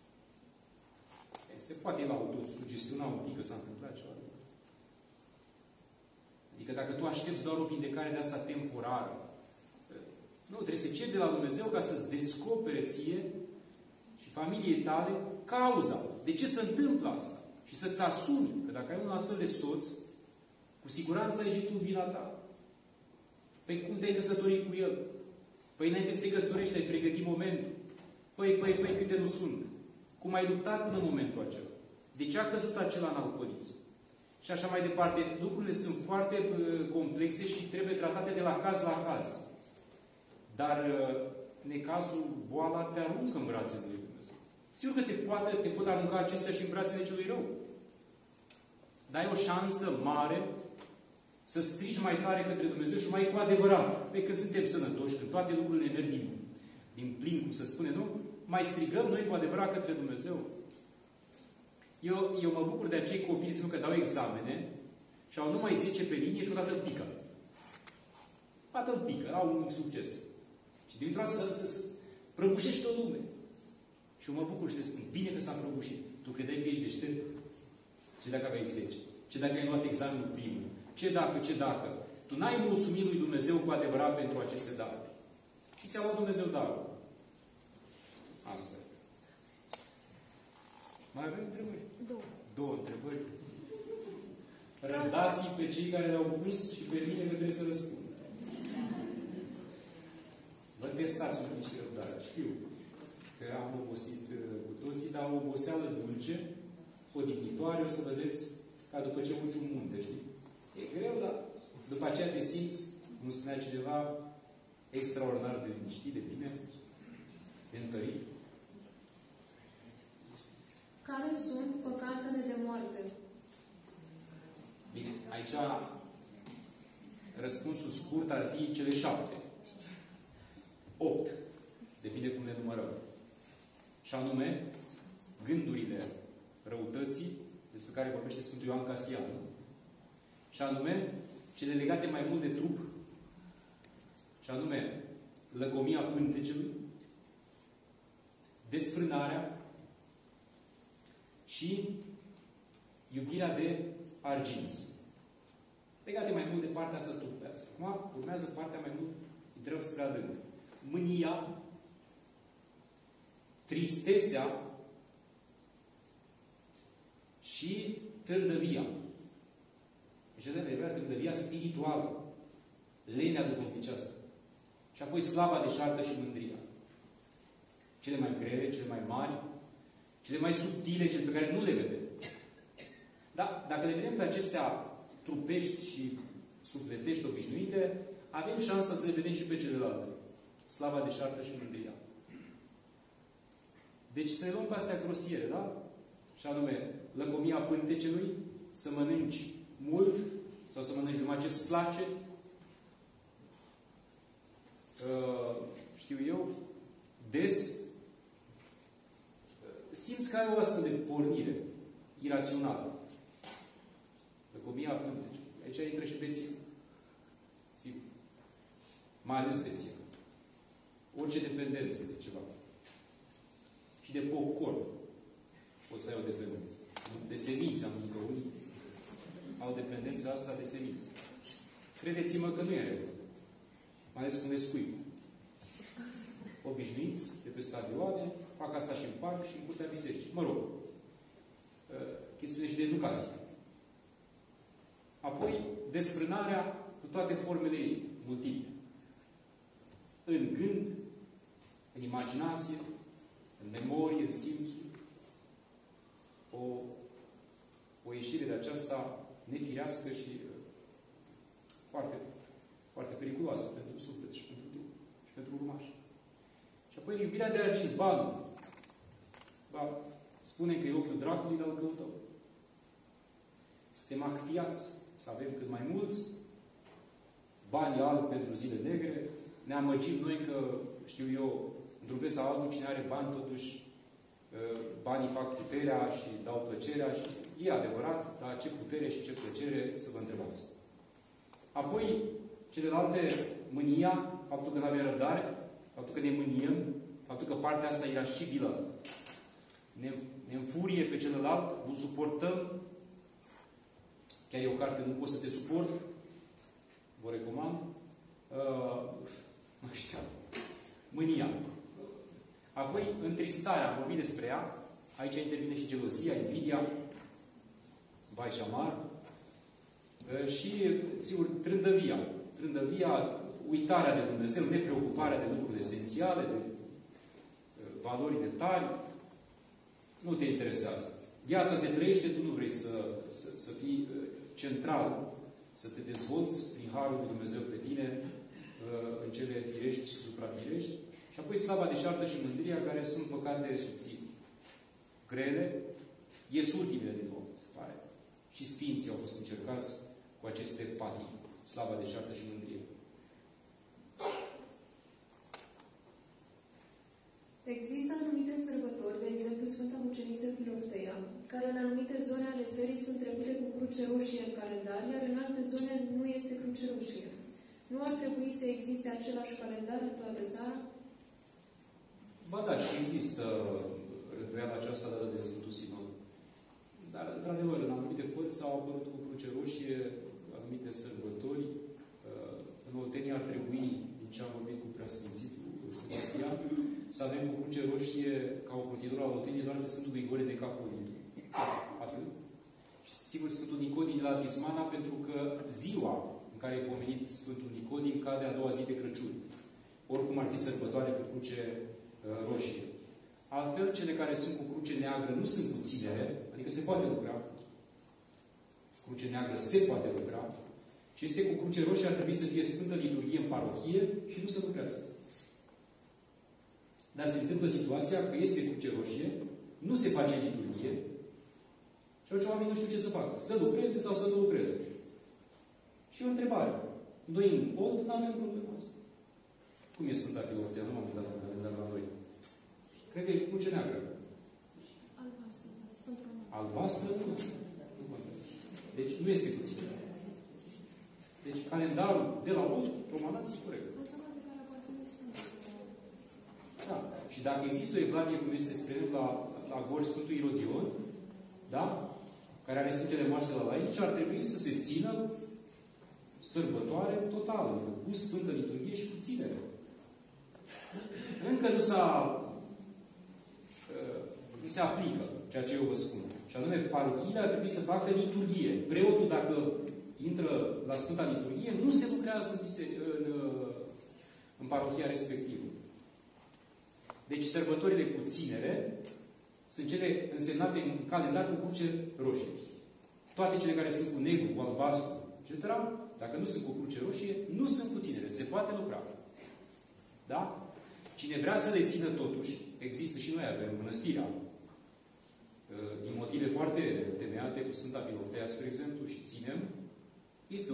Se poate el autosugestiona un pic că s-a întâmplat ceva. Adică dacă tu aștepți doar o vindecare de asta temporară, nu, trebuie să ceri de la Dumnezeu ca să-ți descopere ție și familiei tale cauza. De ce se întâmplă asta? Și să-ți asumi că dacă ai un astfel de soț, cu siguranță ai și tu vina ta. Păi cum te-ai căsătorit cu el? Păi înainte să te căsătorești, ai pregătit momentul. Păi, câte nu sunt? Cum ai luptat până în momentul acela? De ce a căzut acela în alcoolism? Și așa mai departe. Lucrurile sunt foarte complexe și trebuie tratate de la caz la caz. Dar necazul, boala, te aruncă în brațele lui Dumnezeu. Sigur că te pot arunca acestea și în brațele celui rău. Dar ai o șansă mare să strigi mai tare către Dumnezeu și mai cu adevărat. Pe când suntem sănătoși, când toate lucrurile merg din plin, cum se spune, nu? Mai strigăm noi cu adevărat către Dumnezeu. Eu mă bucur de acei copii, zic că dau examene și au numai 10 pe linie și odată îl pică. Odată îl pică, au un succes. Și dintr-o dată să prăbușești o lume. Și eu mă bucur și le spun, bine că s-a prăbușit. Tu credeai că ești deștept? Ce dacă aveai 10? Ce dacă ai luat examenul primul? Ce dacă? Tu n-ai mulțumit lui Dumnezeu cu adevărat pentru aceste daruri. Și ți-a luat Dumnezeu darul. Asta. Mai avem întrebări? Două întrebări. Răbdați pe cei care le-au pus și pe mine că trebuie să răspund. Vă testați un pic și răbdarea. Știu că am obosit cu toții, dar o oboseală dulce, odihnitoare, o să vedeți ca după ce urci un munte, știi? E greu, dar după aceea te simți, cum spunea cineva, extraordinar de liniștit, de bine, de întărit. Care sunt păcatele de moarte? Bine, aici răspunsul scurt ar fi cele 7. 8. Depinde cum le numărăm. Și anume, gândurile răutății, despre care vorbește Sfântul Ioan Casian. Și anume, cele legate mai mult de trup. Și anume, lăcomia pântecelui, desfrânarea și iubirea de arginți. Legate mai mult de partea asta trupească. Acum urmează partea mai mult, intrăm spre adânc. Mânia, tristețea și trândăvia. Deci avea trândăvia spirituală, lenea duhovnicească. Și apoi slava deșartă și mândria. Cele mai grele, cele mai mari, cele mai subtile, cele pe care nu le vedem. Dar dacă le vedem pe acestea trupești și sufletești obișnuite, avem șansa să le vedem și pe celelalte. Slava deșartă și mândria. Deci să le luăm pe astea grosiere, da? Și anume, lăcomia pântecelui, să mănânci mult sau să mănânci numai ce-ți place. Știu eu, des simți că ai o astfel de pornire irațională. Lăcomia pântecelui. Aici intră și beția. Sigur. Mai ales beția. Orice dependență de ceva. Și de popcorn. O să ai o dependență. De semințe, am văzut că unii au dependența asta de semințe. Credeți-mă că nu e rău. Mai ales cu nescuipul. Obișnuiți de pe stadioane, fac asta și în parc și în curtea bisericii. Mă rog. Chestiune și de educație. Apoi, desfrânarea cu toate formele ei, multiple. În gând, în imaginație, în memorie, în simțuri. O ieșire de aceasta nefirească și foarte, foarte periculoasă pentru suflet și pentru Duh și pentru urmași. Și apoi iubirea de arginți, banul. Ba, spune că e ochiul dracului, dar îl căutăm. Suntem ahtiați să avem cât mai mulți, banii albi pentru zile negre, ne amăgim noi că, știu eu, într-un fel sau altul, cine are bani, totuși, banii fac puterea și dau plăcerea și e adevărat, dar ce putere și ce plăcere să vă întrebați. Apoi, celelalte, mânia, faptul că nu avem răbdare, faptul că ne mâniem, faptul că partea asta irascibilă ne înfurie pe celălalt, nu suportăm. Chiar e o carte, Nu poți să te suport. Vă recomand. Nu știu. Mânia. Apoi, întristarea. Am vorbit despre ea. Aici intervine și gelozia, invidia, vai și amar. Și, sigur, trândăvia. Trândăvia, uitarea de Dumnezeu, nepreocuparea de lucruri esențiale, de valori de tari. Nu te interesează. Viața te trăiește, tu nu vrei să fii central, să te dezvolți prin Harul lui Dumnezeu pe tine în cele firești și suprafirești. Și apoi slava deșartă și mândria, care sunt păcate subțiri. Grele, ies ultimele din om, se pare. Și sfinții au fost încercați cu aceste patii. Slava deșartă și mândrie. Există anumite sărbători, de exemplu Sfânta Muceniță Filofteia, care în anumite zone ale țării sunt trecute cu cruce roșie în calendar, iar în alte zone nu este cruce roșie. Nu ar trebui să existe același calendar în toată țara? Ba da, și există rânduiala aceasta dată de Sfântul Sinon. Dar, într-adevăr, în anumite părți au apărut cu cruce roșie anumite sărbători. În Oltenia ar trebui, din ce am vorbit cu Preasfințitul Sebastian, să avem cu cruce roșie ca o crotitură a Olteniei doar de Sfântul Grigore de Capolitul. Atât. Și sigur Sfântul Nicodin de la Tismana, pentru că ziua în care e pomenit Sfântul Nicodin cade a doua zi de Crăciun. Oricum ar fi sărbătoare cu cruce roșie. Altfel, cele care sunt cu cruce neagră nu sunt puținere, adică se poate lucra. Cruce neagră se poate lucra. Și este cu cruce roșie, ar trebui să fie Sfântă Liturghie în parohie și nu se lucrează. Dar se întâmplă situația că este cruce roșie, nu se face liturghie și atunci oamenii nu știu ce să facă. Să lucreze sau să nu lucreze. Și o întrebare. Noi în Olt nu avem problema asta. Cum e Sfânta Filoftea? Nu m-am uitat în calendar la noi. Cred că e cruce neagră. Albastră. Albastră? Nu. Deci nu este puțin. Deci calendarul de la Olt, romanați, e corect. Da. Și dacă există o evlavie, cum este, spre exemplu, la Gorj Sfântul Irodion, da? Care are Sfintele Moaște la Laici, ar trebui să se țină sărbătoare totală, cu Sfântă Liturghie și cu ținere. Încă nu se aplică ceea ce eu vă spun. Și anume, parohiile ar trebui să facă liturghie. Preotul, dacă intră la Sfânta Liturghie, nu se lucrează în parohia respectivă. Deci, sărbătorile cu ținere sunt cele însemnate în calendar cu cruce roșie. Toate cele care sunt cu negru, cu albastru, etc., dacă nu sunt cu cruce roșie, nu sunt cu ținere. Se poate lucra. Da? Cine vrea să le țină totuși, există și noi avem mănăstirea, din motive foarte temeiate, cu Sfânta Filoftea, spre exemplu, și ținem, este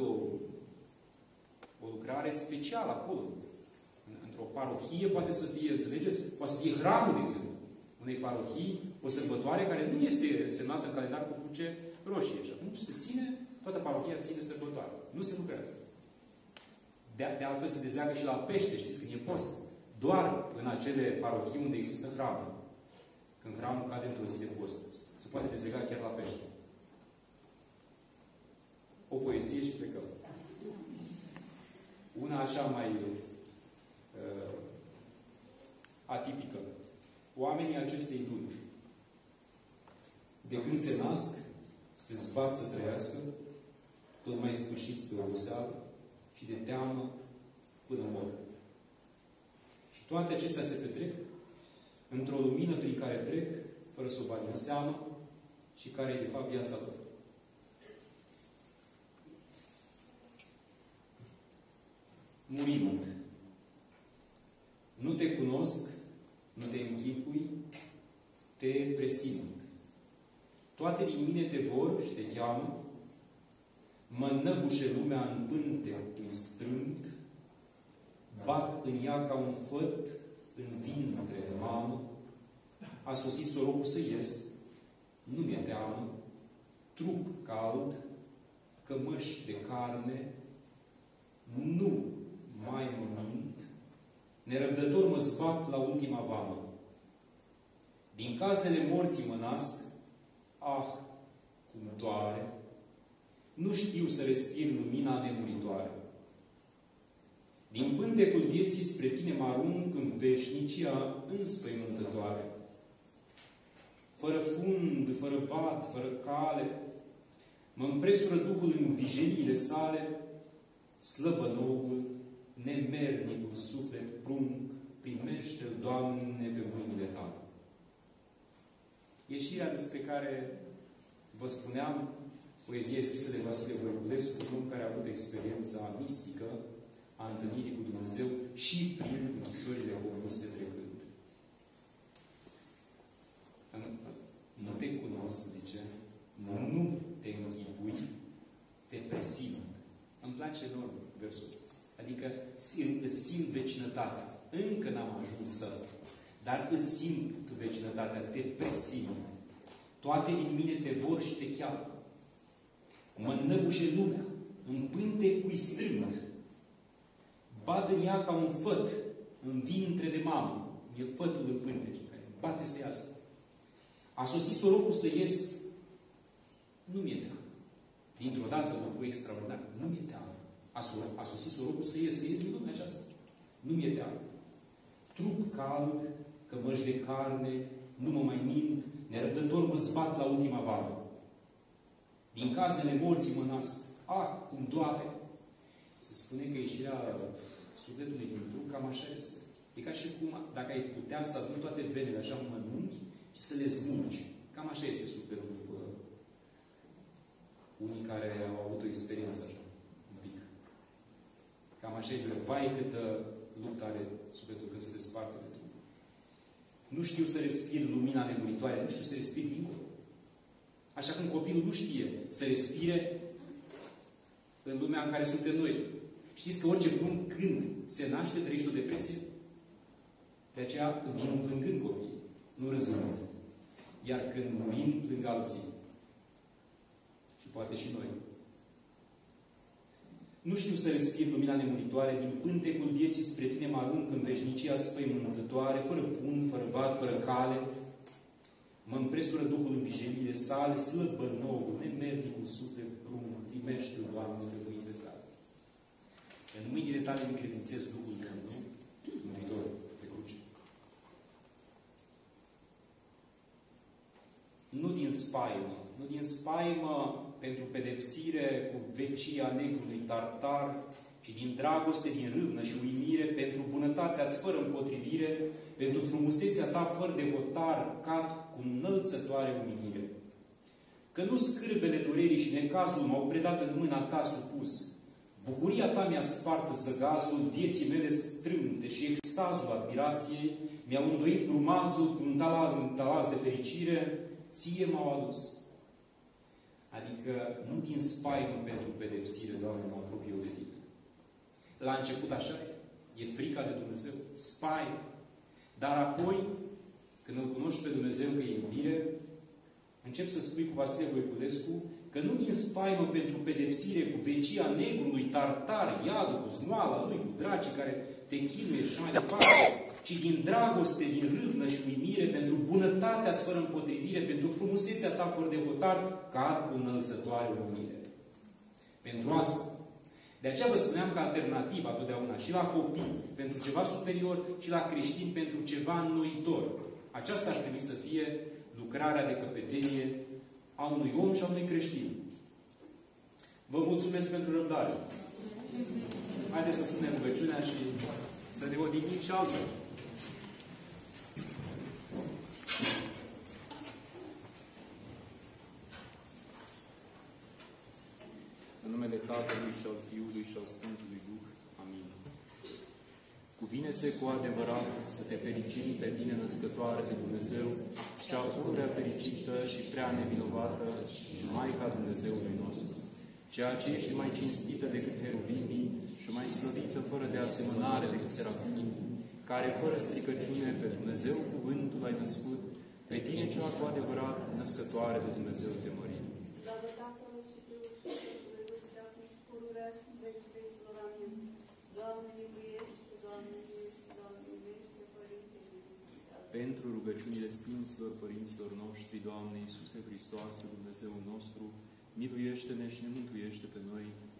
o lucrare specială acolo. Într-o parohie poate să fie, înțelegeți? Poate să fie hramul, de exemplu, unei parohii, o sărbătoare care nu este semnată în calendar cu cruce roșie. Și atunci se ține, toată parohia ține sărbătoare. Nu se lucrează. De altfel se dezleagă și la pește, știți, când e post. Doar în acele parohii unde există hramul. Când hramul cade într-o zi de post. Se poate dezlega chiar la pește. O poezie și plecăm. Una așa mai atipică. Oamenii acestei luni, de când se nasc, se zbat să trăiască, tot mai sfârșiți de oboseală și de teamă până mor. Și toate acestea se petrec într-o lumină prin care trec, fără să o bagi în seamă, și care e, de fapt, viața lor. Murim. Nu te cunosc, nu te închipui, te presimt. Toate din mine te vor și te cheamă, mă înnăbușe lumea în pânte, îi strâng, bat în ea ca un făt în vintre de mamă, a sosit sorocul să ies, nu mi-e teamă, trup cald, cămăși de carne, nerăbdător mă zbat la ultima vamă. Din caznele morții mă nasc, ah, cum doare, nu știu să respir lumina nemuritoare. Din pântecul vieții spre tine mă arunc în veșnicia înspăimântătoare. Fără fund, fără bat, fără cale, mă împresură Duhul în vijeliile sale, slăbănogul, nemernicul suflet prunc, primește-l, Doamne, pe mâinile tale. Ieșirea despre care vă spuneam, poezie scrisă de Vasile Voiculescu, un om care a avut experiența mistică a întâlnirii cu Dumnezeu și prin închisorile Auguste trecând. Nu te cunosc, zice, nu te închipui, te presimt. Îmi place enorm versul ăsta. Adică îți simt vecinătatea. Încă n-am ajuns să, dar îți simt vecinătatea, te presimt. Toate din mine te vor și te cheamă. Mă înnăbușe lumea, în pântecui strâng. Bat în ea ca un făt, în vintre de mamă. E fătul în pântec, care bate să iasă. A sosit sorocul să ies, nu mi-e teamă. Dintr-o dată, un lucru extraordinar, nu mi-e teamă. A sosit sorocul să ies din lumea aceasta. Nu mi-e teamă. Trup cald, cămăși de carne, nu mă mai mint, nerăbdător mă zbat la ultima vară. Din caznele morții mă nasc. Ah, cum doare! Se spune că ieșirea sufletului din trup, cam așa este. E ca și cum, dacă ai putea să adun toate venele așa în mănunchi și să le smulgi. Cam așa este sufletul după unii care au avut o experiență așa, un pic. Cam așa este. Vai câtă luptă are sufletul când se desparte de trup. Nu știu să respir lumina nemuritoare, nu știu să respir dincolo. Așa cum copilul nu știe să respire în lumea în care suntem noi. Știți că orice prunc când se naște trăiește o depresie? De aceea vin plângând copiii, nu râzând. Iar când murim, plâng alții. Și poate și noi. Nu știu să respir lumina nemuritoare, din pântecul vieții spre tine mă arunc în veșnicia spăimântătoare, fără fund, fără bat, fără cale. Mă împresură Duhul în vijeliile sale, slăbă nouă, nemernicul suflet prunc, primește-l, Doamne, pe mâinile tale. În mâinile tale îmi credințez Duhul meu, nu? Mântuitor pe cruce. Nu din spaimă, nu din spaimă pentru pedepsire cu vecia negrului tartar, ci din dragoste, din râvnă și uimire, pentru bunătatea-ți fără împotrivire, pentru frumusețea ta fără de hotar, cad cu înălțătoare uimire. Că nu scârbele durerii și necazul m-au predat în mâna ta supus. Bucuria ta mi-a spart zăgazul vieții mele strâmte și extazul admirației mi-au îndoit grumazul cu un talaz de fericire, ție m-au adus. Adică nu din spaimă pentru pedepsire, Doamne, mă apropiu de tine. La început așa e frica de Dumnezeu, spaimă. Dar apoi, când îl cunoști pe Dumnezeu că e iubire, încep să spui cu Vasile Voiculescu că nu din spaimă pentru pedepsire cu vecia negrului tartar, iadul, cu smoala lui, cu dracii care te chinuie și mai departe, ci din dragoste, din râvnă și uimire, pentru bunătatea fără împotrivire, pentru frumusețea ta fără de hotar, cad cu înălțătoare umire. Pentru asta. De aceea vă spuneam că alternativa totdeauna și la copii pentru ceva superior și la creștini pentru ceva înnoitor. Aceasta ar trebui să fie lucrarea de căpetenie a unui om și a unui creștin. Vă mulțumesc pentru răbdare. Haideți să spunem rugăciunea și să ne odihnim și altfel. În numele Tatălui și al Fiului și al Sfântului Duh. Amin. Cuvine-se cu adevărat să te fericim pe tine, născătoare de Dumnezeu, cea pururea fericită și prea nevinovată și Maica Dumnezeului nostru, ceea ce ești mai cinstită decât heruvimii și mai slăvită fără de asemănare decât serafimii, care fără stricăciune pe Dumnezeu cuvântul ai născut, pe tine cea cu adevărat născătoare de Dumnezeu te mărim. Doamne, miluiește, Doamne, miluiește, Doamne. pentru rugăciunile Sfinților Părinților noștri, Doamne Iisuse Hristoase, Dumnezeul nostru, miluiește-ne și ne mântuiește pe noi.